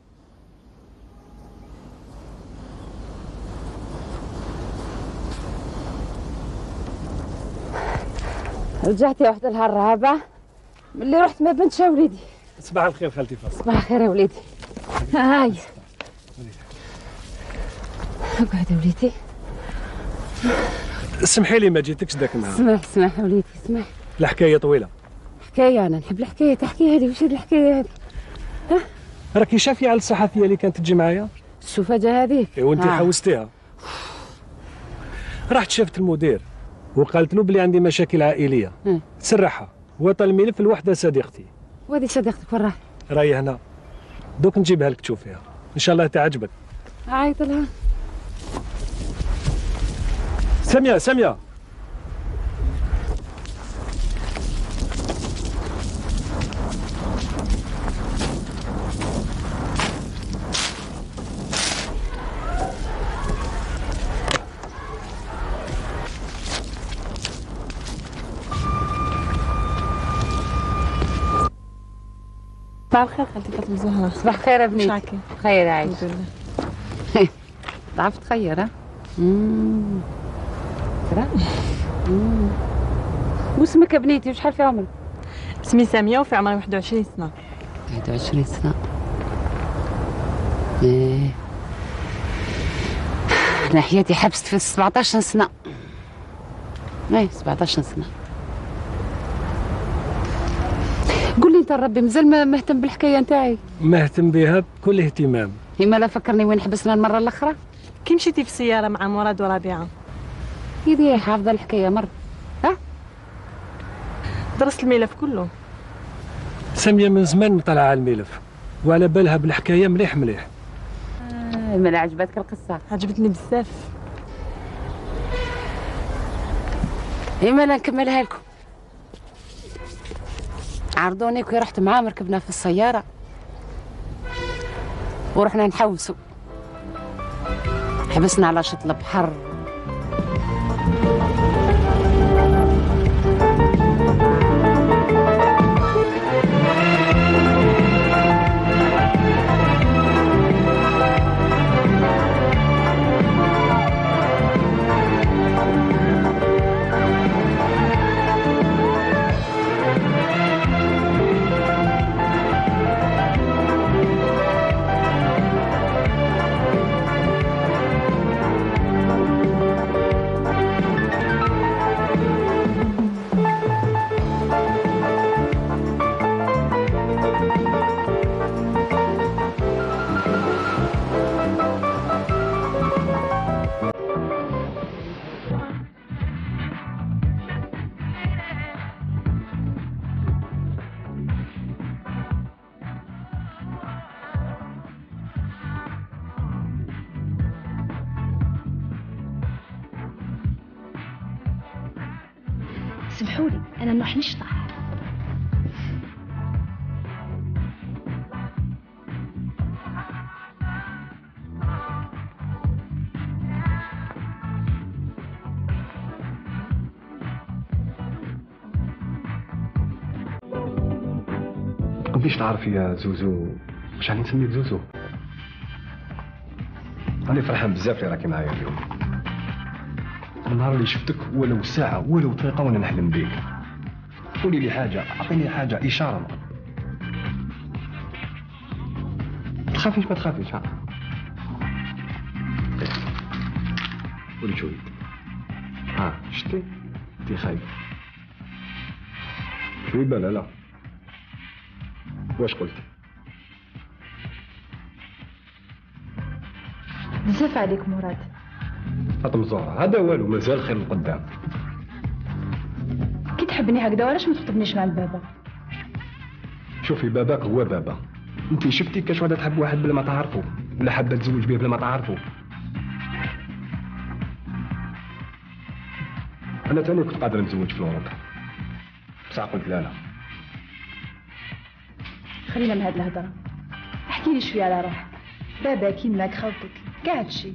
رجعت يا وحده الهرابه ملي رحت ما بنتش يا وليدي. صباح الخير خالتي فاطمة. صباح الخير يا وليدي. هاي اقعد وليدي. اسمحي لي ما جيتكش ذاك النهار. اسمح وليدي اسمح. الحكايه طويله. حكايه انا نحب الحكايه، تحكي هذه. وش الحكايه هذه؟ راكي شافيه على الصحفيه اللي كانت تجي معايا؟ السفاجه هذيك. وانت حوستيها. رحت شفت المدير وقالت له بلي عندي مشاكل عائليه. تسرحها وطال الملف لوحده صديقتي. وهذه صديقتك وين راهي؟ راهي هنا. دوك نجيبها لك تشوفيها ان شاء الله تعجبك. عيط لها. ساميه ساميه. صباح الخير خالتي فاطمة الزهراء. صباح الخير يا بنيتي. شاكي. خير عايش. الحمد لله. ضعفت خير ها؟ ترى؟ واسمك يا بنيتي وشحال في عمرك؟ اسمي سامية وفي عمري 21 سنة. 21 سنة. ايه انا حياتي حبست في 17 سنة. ايه 17 سنة. قول لي انت ربي مازال ما مهتم بالحكايه نتاعي؟ مهتم بها بكل اهتمام. هما لا فكرني وين حبسنا المره الاخرى. كي مشيتي في السياره مع مراد وربيعه؟ يدي حافظه الحكايه مر. ها درست الملف كله. ساميه من زمان مطلعه على الملف وعلى بالها بالحكايه مليح مليح. مالا عجبتك القصه؟ عجبتني بزاف. مالا نكملها لكم. عرضوني كي رحت معاه ركبنا في السيارة ورحنا نحوسوا. حبسنا على شط البحر. سمحولي انا نروح نشطح. قديش تعرفي يا زوزو واش راني نسميك زوزو؟ راني فرحان بزاف اللي راكي معايا اليوم. النهار اللي شفتك ولو ساعة ولو دقيقة وانا نحلم بيك. قولي لي حاجة، اعطيني حاجة، إشارة. ما تخافيش ما تخافيش. ها قولي شوي. ها شتي؟ انتي خايفة. شوي بالا لا. واش قلت؟ بزاف عليك مراد. فاطمة الزهراء هذا والو مازال خير القدام. كي تحبني هكذا وعلاش ما تخطبنيش مع البابا؟ شوفي باباك هو بابا. انت شفتي كاش وحده تحب واحد بلا ما تعرفوا ولا حابه تزوج به بلا ما تعرفوا؟ انا تاني كنت قادر نتزوج في اوروبا بصح قلت لا لا. خلينا من هاد الهضره. احكي لي شويه على روحك. باباك يماك خوتك كاع هادشي.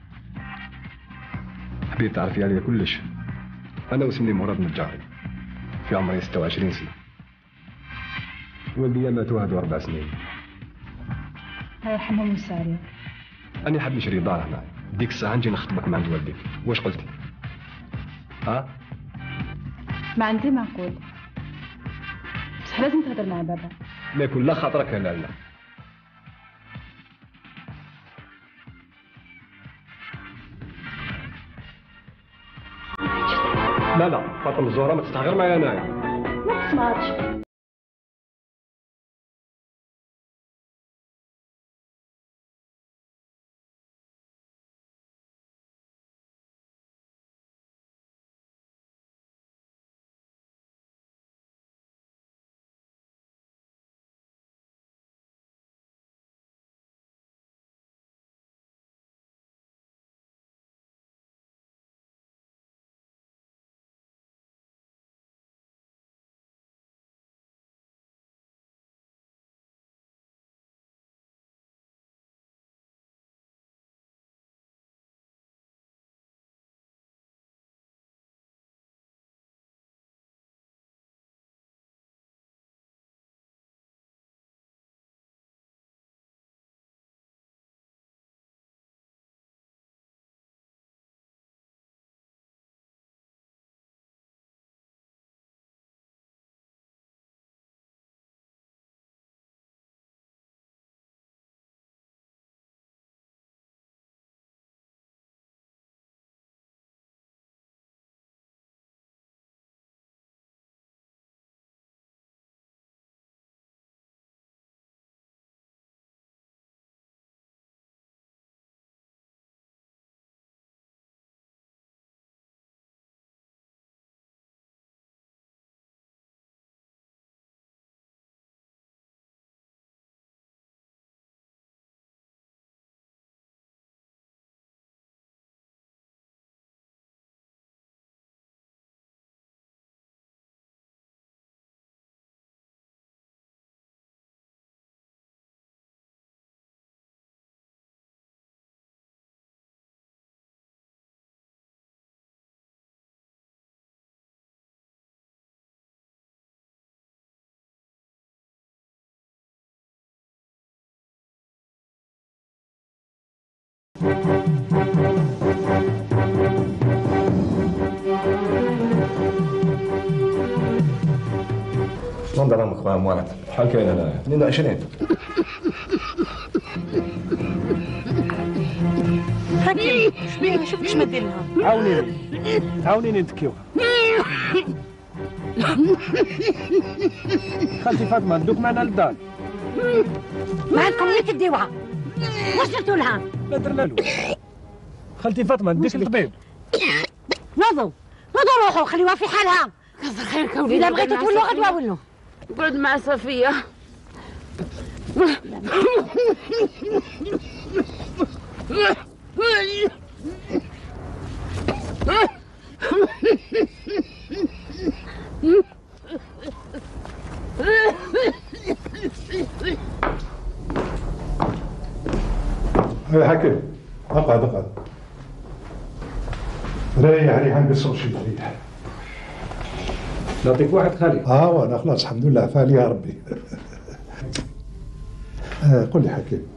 حبيت تعرفي عليا كلش. انا واسمي مراد النجاري في عمري 26 سنه. والدي مات واحد 4 سنين. الله يرحمهم ويسعدهم. أنا حاب نشري دار هنا، ديك الساعة نجي نخطبك من عند والديك، واش قلتي؟ ها؟ ما عندي معقول. بصح لازم تهضر مع بابا. ما يكون لا خاطرك لا لا. لا لا فاطمه الزهراء ما تستغير معايا انايا. ما تسمعش. شلون ظلامك خويا موالد؟ شحال كاين انايا؟ 22. حكيم شبيه ما شفتش ما دير لها. عاونيني نتكيوها. خالتي فاطمه ندوك معنا للدار. ما عندكم اللي تديوها. واش درتوا لها؟ لا درنا له. خالتي فاطمه نديك للطبيب. نوضوا روحوا خليوها في حالها. كثر خيرك وليدي. إذا بغيتوا تولوا غدوة ولوا. قعد مع صفية. يا حكيم اقعد ريح نقصر شي ريح. نعطيك واحد خالي. وانا خلاص الحمد لله عفا عليا ربي. قل لي حكيم،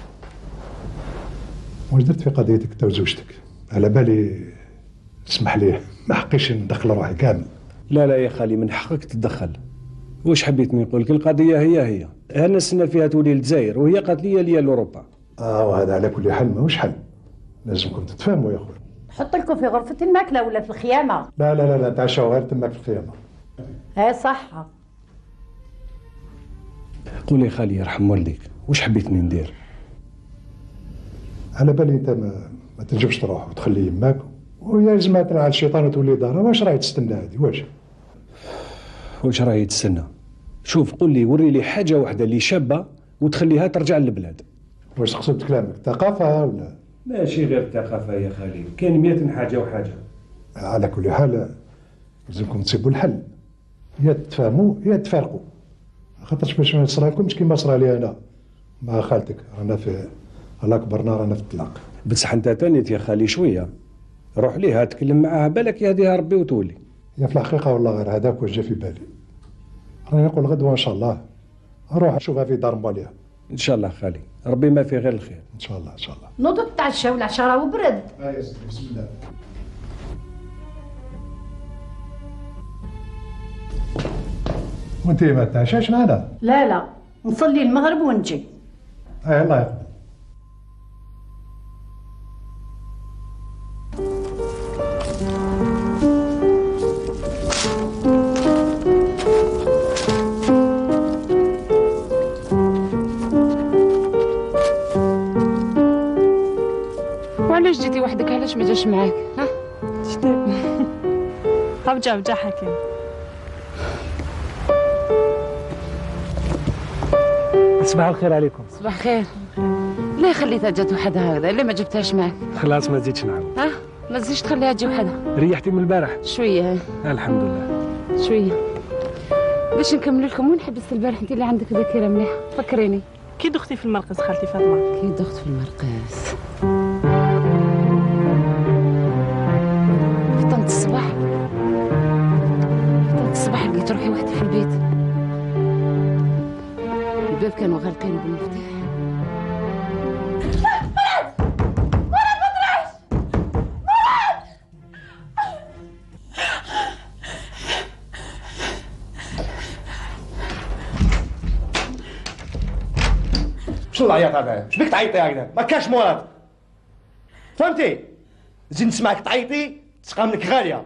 واش درت في قضيتك انت وزوجتك؟ على بالي اسمح لي ما حقيش ندخل روحي كامل. لا يا خالي من حقك تتدخل. واش حبيت نقول لك؟ القضيه هي انا نستنى فيها تولي للجزائر وهي قالت لي لاوروبا. وهذا على كل حال ماهوش حل، لازمكم تتفاهموا يا خويا. نحط لكم في غرفة الماكلة ولا في الخيامة؟ لا تعشوا غير تماك في الخيامة. صح. قول لي خالي يرحم والديك واش حبيتني ندير؟ على بالي انت ما تنجمش تروح وتخلي يماك ويا لازم تنعاد الشيطان وتولي دارها. واش راهي تستنى هذه؟ واش راهي تستنى؟ شوف قول لي وري لي حاجه واحده اللي شابه وتخليها ترجع للبلاد. واش تقصد بكلامك ثقافه ولا؟ ماشي غير الثقافه يا خالي، كاين 100 حاجه وحاجه. على كل حال لازمكم تصيبوا الحل، يا تتفاهموا يا تفارقوا، خاطرش باش ما يصرى لكمش كيما صرا لي انا مع خالتك. رانا في الله كبرنا رانا في الطلاق. بصح انت تانيت يا خالي شويه، روح ليها تكلم معاها بالك يهديها ربي وتولي. يا في الحقيقه والله غير هذاك واش جا في بالي. راني نقول غدوه ان شاء الله نروح نشوفها في دار مواليها. ان شاء الله خالي، ربي ما في غير الخير. ان شاء الله ان شاء الله. نوضوا تتعشاو العشاء راه برد. يا سيدي بسم الله. وانت ما تعشاش معنا؟ لا نصلي المغرب ونجي. الله يقبل. علاش ما جاش معاك؟ ها؟ رجع حكيم. صباح الخير عليكم. صباح الخير. ليه خليتها جات وحدها هكذا؟ ليه ما جبتهاش معاك؟ خلاص ما تزيدش نعاود. ها؟ ما تزيدش تخليها تجي وحدها. ريحتي من البارح؟ شويه. الحمد لله. شويه. باش نكمل لكم وين حبست البارح؟ انت اللي عندك ذاكره مليحه، فكريني. كي دختي في المرقص خالتي فاطمه؟ كي دخت في المرقص فطنت الصباح لقيت روحي وحدي في البيت. الباب كانوا غالقين بالمفتاح. شنو العياط هذا؟ شبيك تعيطي هكذا؟ ما كاش مراد. فهمتي؟ زين نسمعك تعيطي تسقى منك غاليه.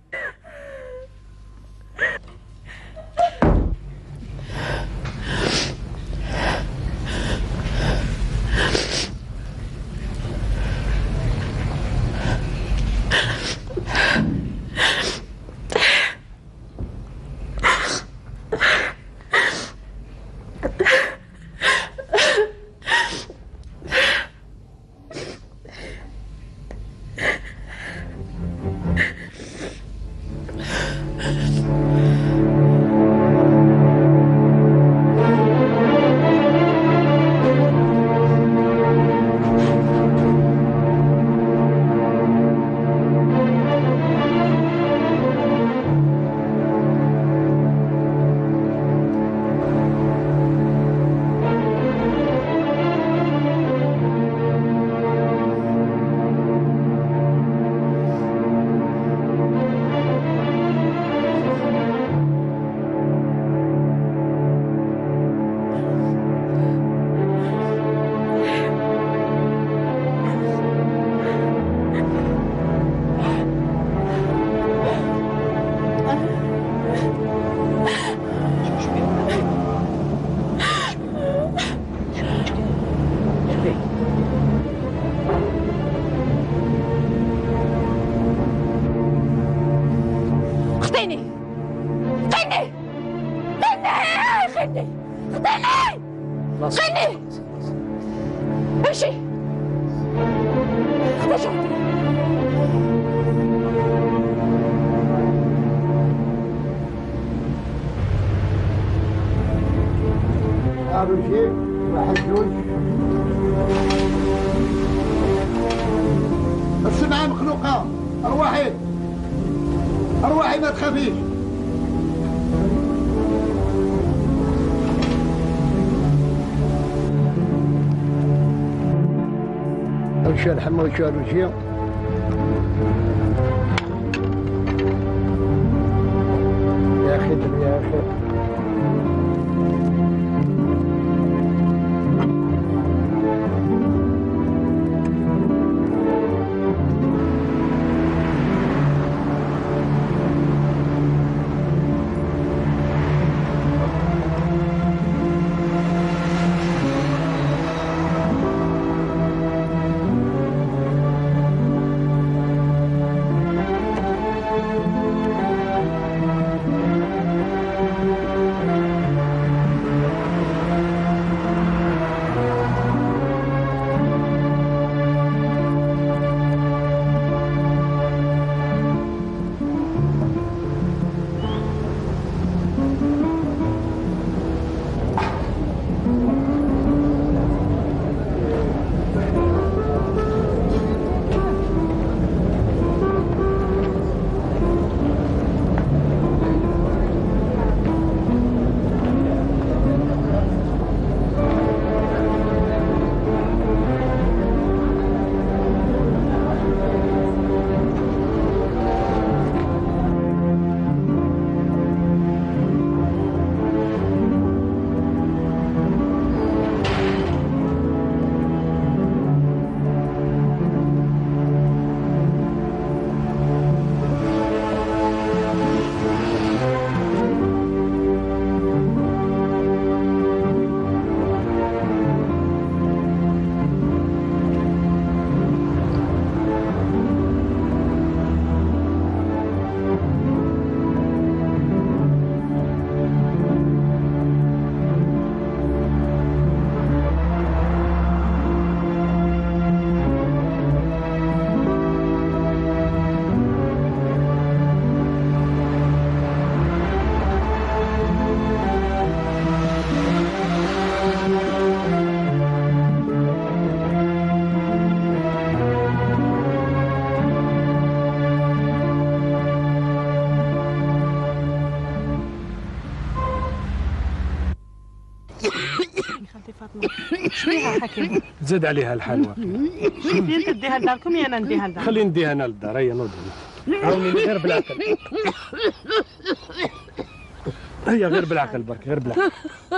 السمعة مخلوقة. أرواحي ما تخافيش. وشال الحمى وشال وشي. يا خدم يا أخي. خالتي فاطمه شويه حكيم. زاد عليها الحلوى. انت تديها لداركم يا انا نديها لداركم. خليني نديها انا للدار. هيا نوض عاونيني غير بالعقل. هيا غير بالعقل برك غير بالعقل.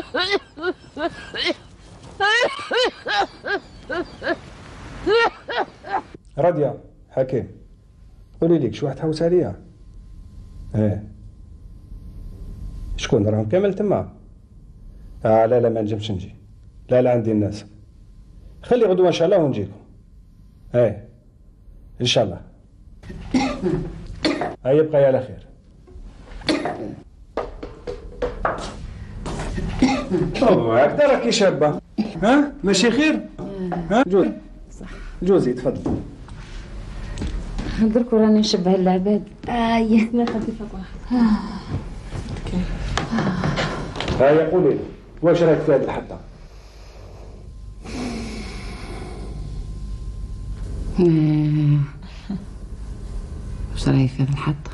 راديا حكيم قولي لي شو واحد تحوس عليا؟ ايه شكون راهم كامل تما؟ لا ما نجمش نجي. لا عندي الناس. خلي غدوه ان شاء الله ونجيكم. ايه ان شاء الله. هيا بقى على خير. هكذا راكي شابه. ها ماشي خير؟ ها جوزي تفضل. درك راني نشبه العباد. يا خالتي فاطمه. هيا قولي لي واش رايك في هذه الحطه؟ واش رايك في هذه الحطه؟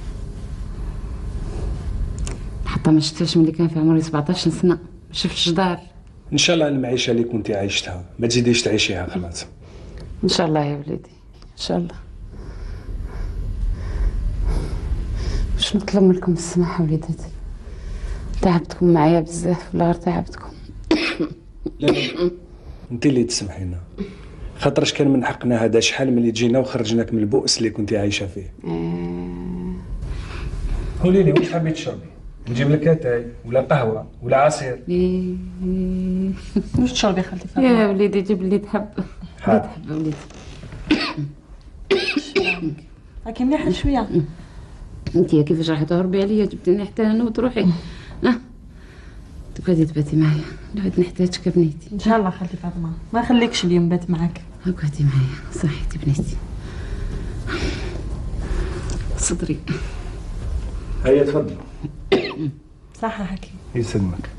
الحطه ما شفتهاش ملي كان في عمري 17 سنه، ما شفتش دار. ان شاء الله المعيشه اللي كنتي عايشتها ما تزيديش تعيشيها خلاص. ان شاء الله يا وليدي ان شاء الله. باش نطلب منكم السماحه وليداتي، تعبتكم معايا بزاف ولا غير تعبتكم؟ لا انت اللي تسمحي لنا، خاطرش كان من حقنا هذا شحال ملي جينا وخرجناك من البؤس اللي كنتي عايشه فيه. قولي لي واش حبيت تشربي؟ نجيب لك اتاي ولا قهوه ولا عصير؟ واش تشربي خالتي فاطمه؟ يا وليدي جيب اللي تحب. اللي تحب وليدي. راكي مليحه شويه. انت كيفاش راح تهربي عليا؟ جبتيني حتى هنا وتروحي. تقعدي تباتي معايا، نعود نحتاجك بنيتي. ان شاء الله خالتي فاطمه، ما نخليكش اليوم بات معاك. اقعدي معايا صحيتي بنيتي. صدري. هيا تفضل. صحة حكيم. يسلمك.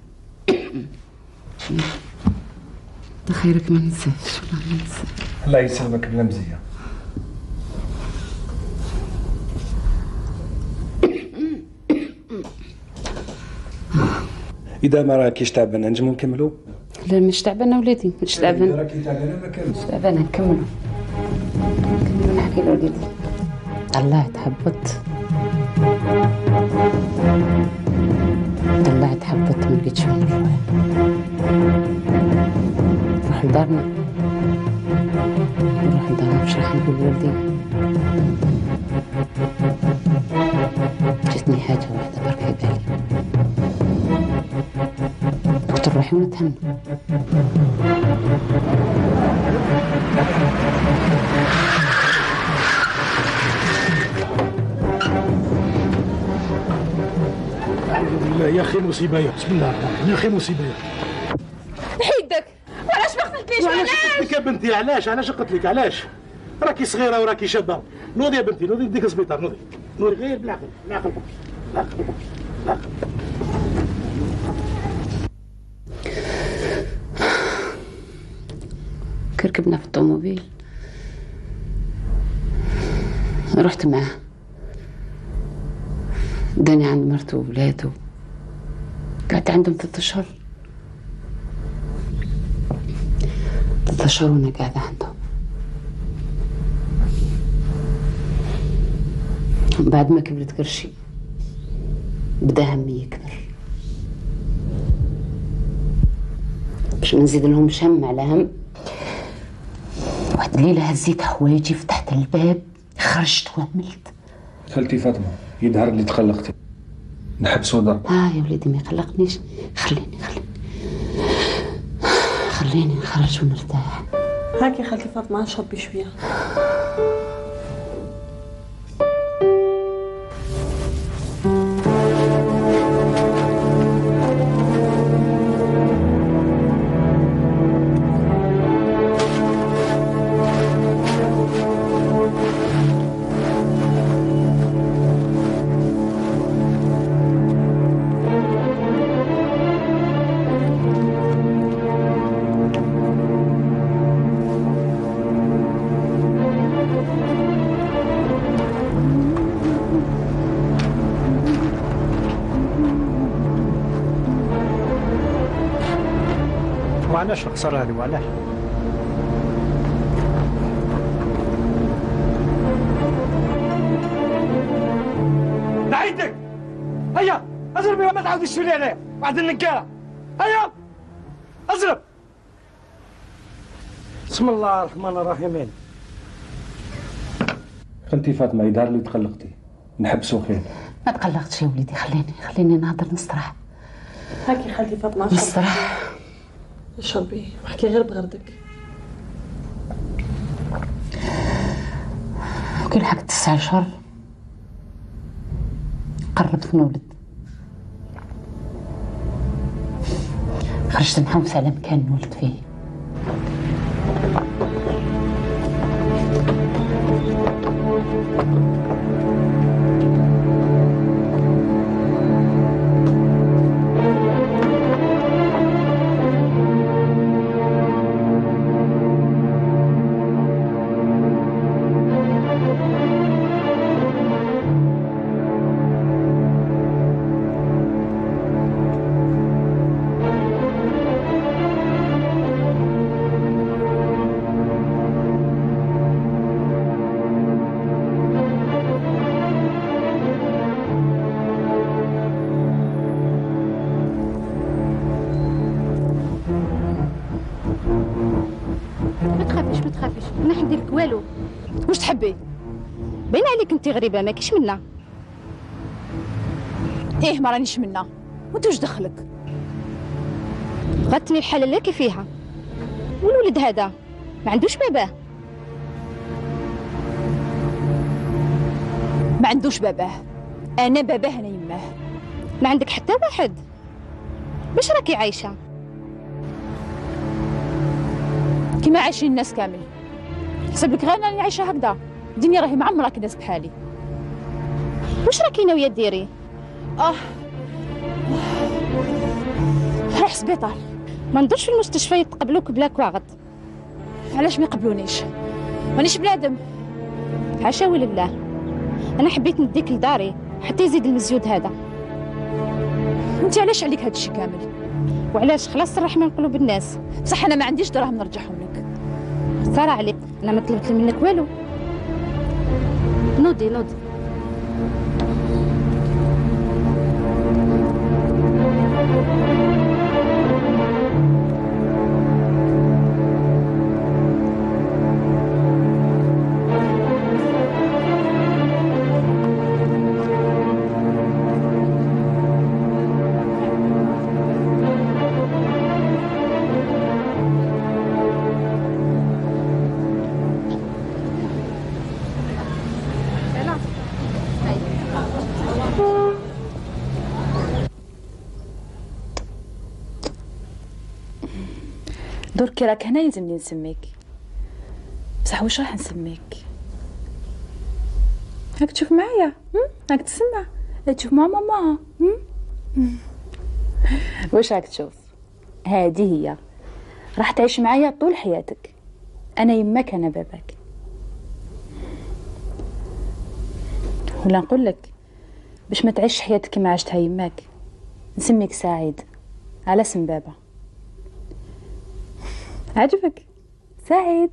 خيرك ما ننساش والله ما ننساش. الله يسلمك بلا مزيه. إذا ما راكيش تعبانة نجمو نكملو؟ لا مش تعبانة وليدي مش تعبانة. راكي تعبانة ما كانش. مش تعبانة نكملو. نكملو نحكي لوليدي. طلعت حبط. طلعت حبط ما لقيتش وين نروح. نروح لدارنا. نروح لدارنا واش راح نقول لولدي. جاتني حاجة واحدة برك في بالي. قلت نروحي ونتهنى. يا اخي مصيبه بسم الله الرحمن الرحيم. يا اخي مصيبه حيدك وعلاش ما قتلتنيش؟ علاش قلت لك يا بنتي؟ علاش قلت لك علاش؟ راكي صغيره وراكي شابه. نوضي يا بنتي نوضي نديك السبيطار. نوضي غير بالعقل بالعقل بالعقل بالعقل. كركبنا في الطوموبيل رحت معاه داني عند مرته وولاده. قعدت عندهم 3 أشهر. 3 أشهر وانا قاعدة عندهم. بعد ما كبرت كرشي بدا همي يكبر. باش ما نزيد لهمش هم على هم، واحد الليلة هزيت حوايجي فتحت الباب خرجت وهملت. خالتي فاطمة يظهر لي تقلقتي. نحبسو ضرب. يا وليدي ما يقلقنيش. خليني نخرج ونرتاح. هاكي خالتي فاطمه نشربي شويه. وعلاش الخساره هذه وعلاش؟ نعيدك هيا اضربي وما تعاوديش تولي عليا واحد النكاله هيا اضرب. بسم الله الرحمن الرحيم. خالتي فاطمه يدار لي تقلقتي نحبسوا خير. ما تقلقتش يا وليدي، خليني نهضر نستراح. هاكي خالتي فاطمه نستراح. شربي واحكي غير بغردك. وكي لحقت 9 أشهر قربت نولد، خرجت نحوس على مكان نولد فيه. ما تخافيش انا حندير لك والو. واش تحبي؟ باين عليك انت غريبه ما كاينش منا. ايه ما رانيش منا، وانت واش دخلك؟ غتني الحاله اللي كي فيها، والولد هذا ما عندوش باباه. ما عندوش باباه، انا باباه انا يماه. ما عندك حتى واحد؟ باش راكي عايشه؟ كيما عايشين الناس كامل. حسب لك غير راني عايشه هكذا، الدنيا راهي معمره كي ناس بحالي. واش راكي ناويه ديري؟ نروح سبيطار. ما ندورش في المستشفى يتقبلوك بلا كواغط. علاش ما يقبلونيش؟ مانيش بنادم. حاشا ولله، انا حبيت نديك لداري حتى يزيد المزيود هذا. انت علاش عليك هذا الشيء كامل؟ وعلاش خلاص الرحمه من قلوب الناس. بصح انا ما عنديش دراهم نرجعهم لك. خساره عليك، انا ما طلبت منك والو. نوضي نوضي. دركي راك هنا يلزمني نسميك، بصح واش راح نسميك؟ راك تشوف معايا، راك تسمع، تشوف مع ماما. واش راك تشوف؟ هذه هي راح تعيش معايا طول حياتك. انا يماك انا باباك. ولا نقول لك باش ما تعيش حياتك كما عشتها يماك، نسميك سعيد على اسم بابا. عجبك؟ سعيد.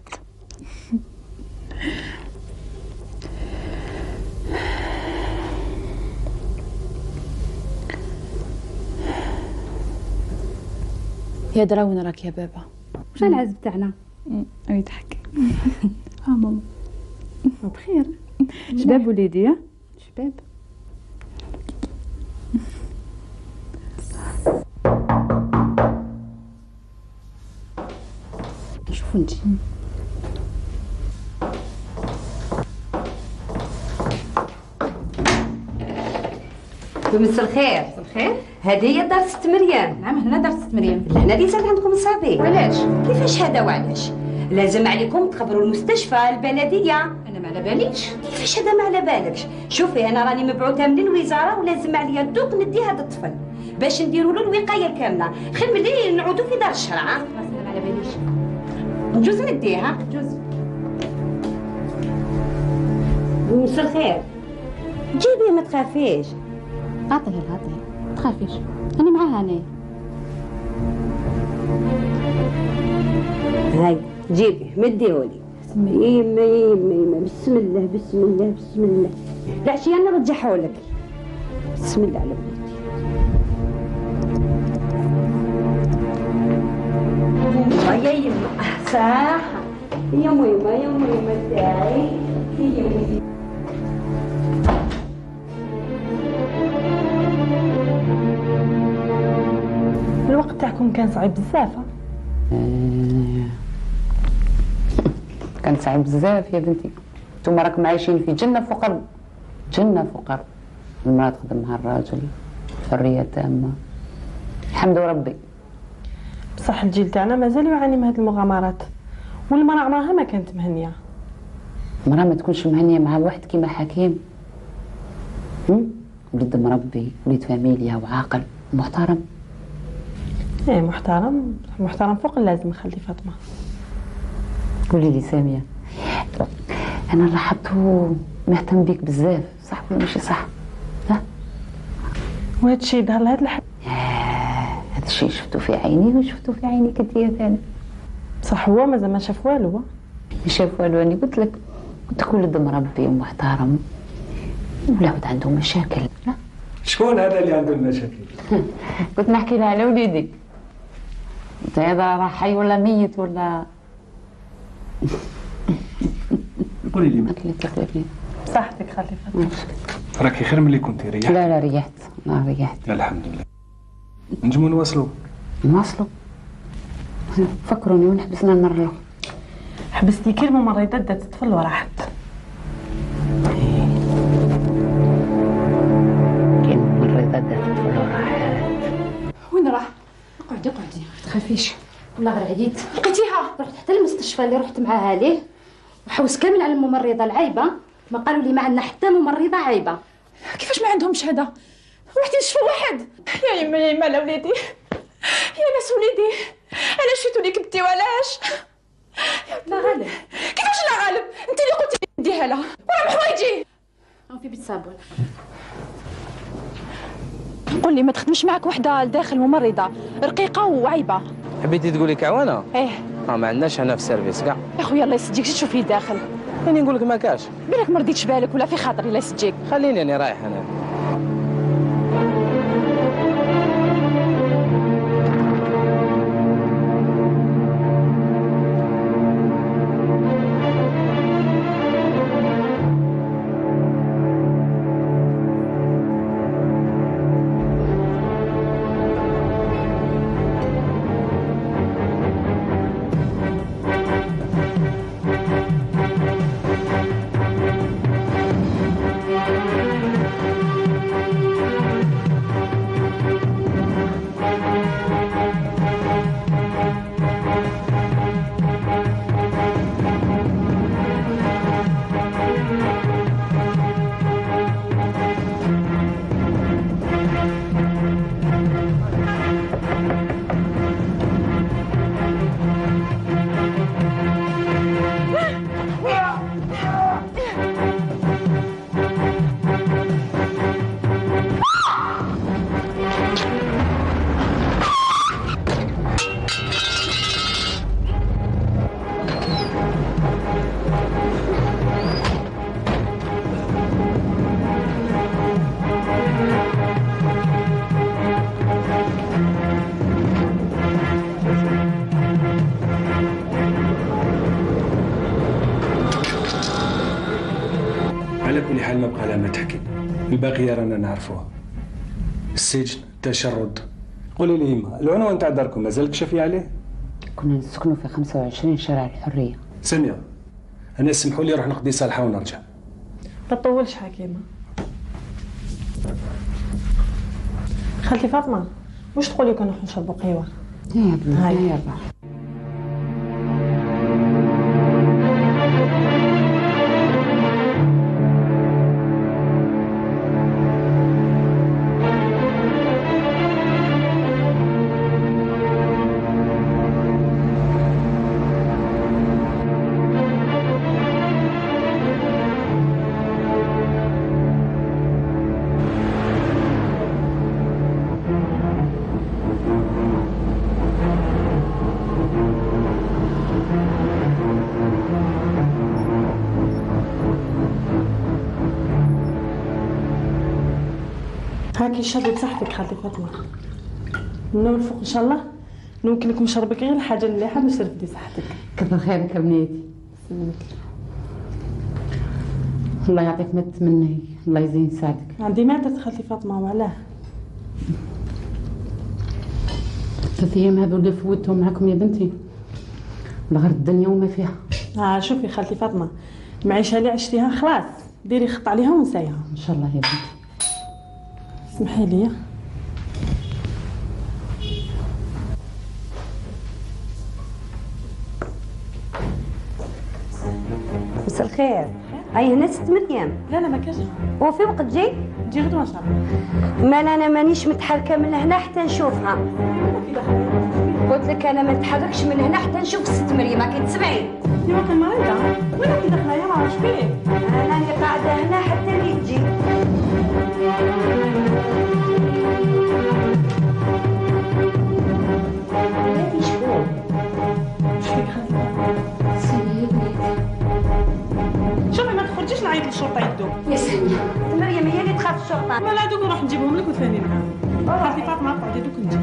يا درا وين راك يا بابا؟ واش العز بتاعنا؟ يضحك. ماما بخير. شباب وليدي؟ شباب. شوفوا انت. مساء الخير. مساء الخير. هذه هي دار ست مريم. نعم هنا دار ست مريم. لهنا اللي زاد عندكم صافي. وعلاش؟ كيفاش هذا وعلاش؟ لازم عليكم تخبروا المستشفى البلديه. انا ما على باليش. كيفاش هذا ما على بالكش؟ شوفي انا راني مبعوثه من الوزاره ولازم عليا دوك ندي هذا الطفل باش نديروا له الوقايه كامله. خير ملي نعودوا في دار الشرع. خلاص انا ما على باليش. نجوز نديها. جوز. مساء الخير. جيبيه ما تخافيش. عطيه ما تخافيش، انا معاها انا. هاي جيبيه مديهولي. يما يما يما بسم الله بسم الله بسم الله. العشيه نرجعهولك. بسم الله على وليدي. يا يما صح يا ميمة يا ميمة تاعي يا ميمة. الوقت تاعكم كان صعيب بزاف. كان صعيب بزاف يا بنتي. نتوما راكم عايشين في جنة فوق أرض، جنة فوق أرض. المرأة تخدم مع الراجل، حرية تامة، الحمد ربي. بصح الجيل تاعنا مازال يعاني من هذه المغامرات، والمرأة عمرها ما كانت مهنية. المرأة ما تكونش مهنية مع واحد كيما حكيم. ولد مربي، ولد فاميليا وعاقل محترم. ايه محترم، محترم فوق اللازم. خالتي فاطمة قولي لي سامية، أنا لاحظته مهتم بيك بزاف، صح ولا ماشي صح؟ ها؟ وهذا الشيء ظهر لهاد الحد. هذا الشيء شفتو في عيني وشفتو في عينيك انت ثاني. صح هو مازال ما شاف والو. ما شاف والو، أنا قلت لك ولد مربي ومحترم والولاد عنده مشاكل. لا شكون هذا اللي عنده المشاكل؟ كنت نحكي لها على وليدي. انت هذا راه حي ولا ميت ولا؟ قولي لي ما صحتك خالتي فاطمة. راكي خير ملي كنتي ريحت؟ لا ريحت، ريحت الحمد لله. نجمو نواصلوا؟ فكروني وين حبسنا المرة الأخرى؟ حبستي كل ممرضة دات الطفل وراحت. كل ممرضة دات الطفل وراحت. وين راح؟ اقعدي ما تخافيش. والله غير عييت. لقيتيها؟ رحت حتى المستشفى اللي رحت معاها ليه وحوس كامل على الممرضة العايبة. ما قالوا لي ما عندنا حتى ممرضة عايبة. كيفاش ما عندهم شهادة؟ رحتي نشوفوا واحد. يا يما يا يما على وليدي، يا ناس وليدي، علاش شفتوني كبتي وعلاش؟ لا غالب. كيفاش لا غالب؟ انت اللي قلتي نديها لها ورا بحوايجي. في بيت صابون. قول لي ما تخدمش معك وحده لداخل ممرضه رقيقه وعيبه. حبيتي تقولي كعوانه؟ ايه ما عندناش هنا في السيرفيس كاع. يا خويا الله يسجيك شي تشوفيه داخل. راني نقول لك ما كاش. بالك ما رديتش بالك ولا في خاطري الله يسجيك. خليني انا رايح انا. على كل حال ما بقى لها ما تحكي، الباقية رانا نعرفوها. السجن، التشرد. قولي لي يما، العنوان تاع داركم مازال كشافي عليه؟ كنا نسكنوا في 25 شارع الحرية. سامية، أنا اسمحوا لي نروح نقضي صالحة ونرجع. ما تطولش حكيمة. خالتي فاطمة، واش تقولي كون نروحو نشربوا قهوة؟ يا بنتي يلا. معاكي شربي بصحتك خالتي فاطمه. من الفوق ان شاء الله نمكن لكم نشربك غير الحاجه المليحه باش ترفدي صحتك. كثر خيرك بنيتي. الله يعطيك ما تتمني، الله يزين سعدك. عندي معدة خالتي فاطمه وعلاه. 3 ايام هذو اللي فوتهم معكم يا بنتي لغير الدنيا وما فيها. شوفي خالتي فاطمه، المعيشه اللي عشتيها خلاص ديري خط عليها ونسايها ان شاء الله يا بنتي. اسمحي لي. مساء الخير. هاي هنا ست مريم. لا ما كاش. هو في وقت جاي؟ تجي غدوه ان شاء الله. مال انا مانيش متحركه من هنا حتى نشوفها. قلت لك انا ما نتحركش من هنا حتى نشوف ست مريم. راكي تسمعي؟ ايوا كان مريضه. وين راكي داخله يا ما واش بيه؟ انا اللي قاعده هنا حتى اللي تجي. هذه شكون؟ شفيك شوفي ما تخرجيش نعيط للشرطه يدو. يا سلمى مريم هي اللي تخاف الشرطه. لا دوك نروح نجيبهم لك وثاني معاهم. خالتي فاطمه قعدي دوك نجي.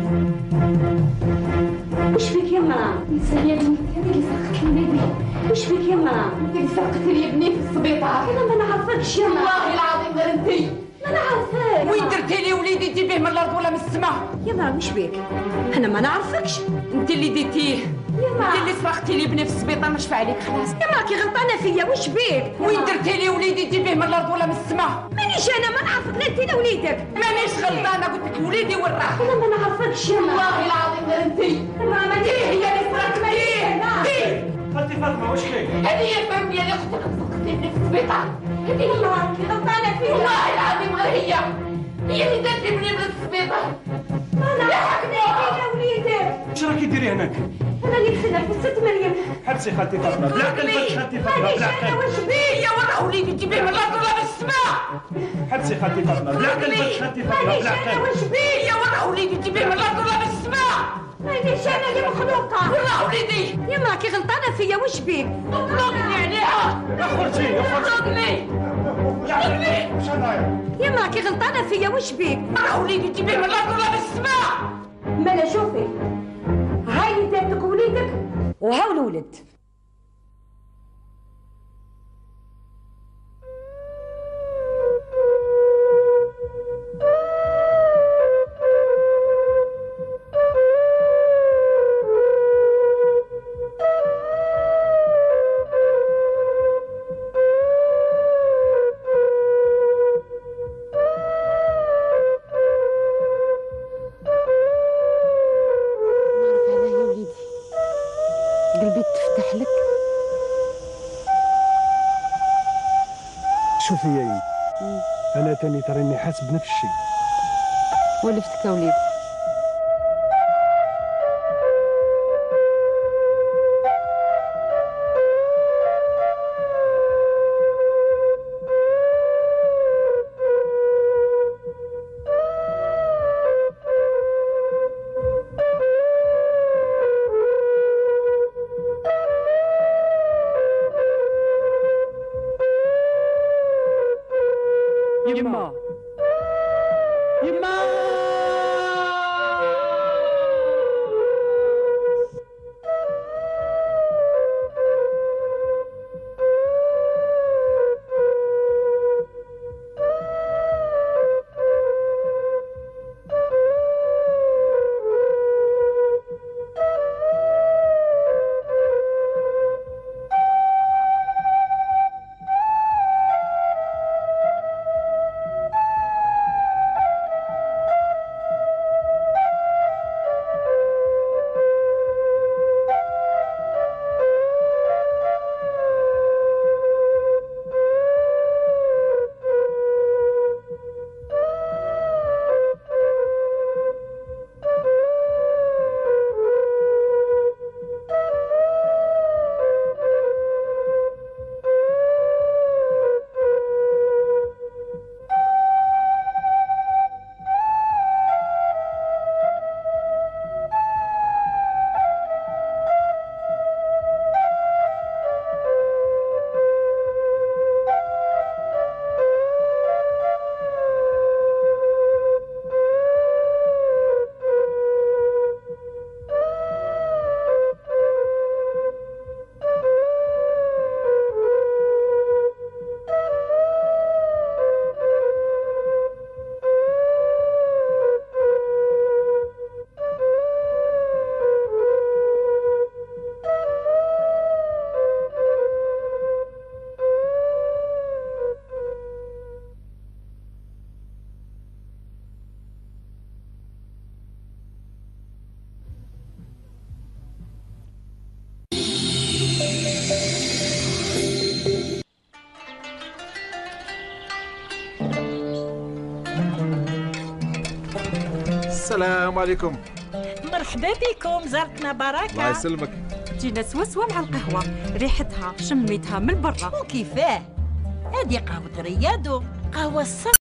وش فيك يا مرا؟ يا سيدي هذيك اللي سرقت لي بيبي. وش فيك يا مرا؟ هذيك اللي سرقت لي ابني في السبيطار. انا ما نعرفكش يا مرا. والله العظيم غير انتي. ما نعرفك. وين درتي لي وليدي تجيبيه من الارض ولا من السماء؟ يا مرا وش بيك؟ انا ما نعرفكش. انت اللي ديتيه. يا مرا انت اللي سرقتي لي ابني في السبيطار مش عليك خلاص. يا مرا كي غلطانه فيا وش بيك؟ وين درتي لي وليدي تجيبيه من الارض ولا من السماء؟ مانيش انا ما نعرفك لا انت لا وليدك. مانيش غلطانه قلت لك وليدي وين راه؟ انا ما نعرفكش يا مرا. والله العظيم غير انتي. ما هي اللي سرقت لي. خالتي فاطمه واش كاين؟ هذه هي فهمني اللي اختك سرقت ابني في السبيطار. هذه هي كي غلطانه فيا. والله العظيم غير هي اللي دارت ابني من السبيطار. ما نعرفك لا وليدك. واش راكي ديري هناك؟ انا اللي كسلت ست مريم. حبسي خالتي فاطمه بلا عقل خالتي فاطمه بلا عقل. واش بيه؟ يا ورا وليدي تجيبيه من الارض ولا من السماء؟ حبسي خالتي فاطمه بلا عقل خالتي فاطمه بلا عقل. واش بيه؟ يا ورا وليدي تجيبيه من الارض ولا من السماء؟ مانيش انا اللي مخلوقه. ورا وليدي. يا ما كي غلطانه فيا وش بيك؟ اطلقني عليها. اخرجي اطلقني. يا ما كي غلطانه فيا وش بيك؟ ورا وليدي تجيبيه من الارض ولا من السماء؟ مالا شوفي هاي اللي دارتك وليدك وهاو الولد. قلبي تفتح لك. شوفي يا إيمي انا تاني تراني حاسس بنفس الشيء. ولفتك يا وليدي. يما يما السلام عليكم. مرحبا بكم، زارتنا بركه. الله يسلمك. جينا سوا مع القهوه، ريحتها شميتها من برا. وكيفاه؟ هذه قهوه رياضو، قهوه الصح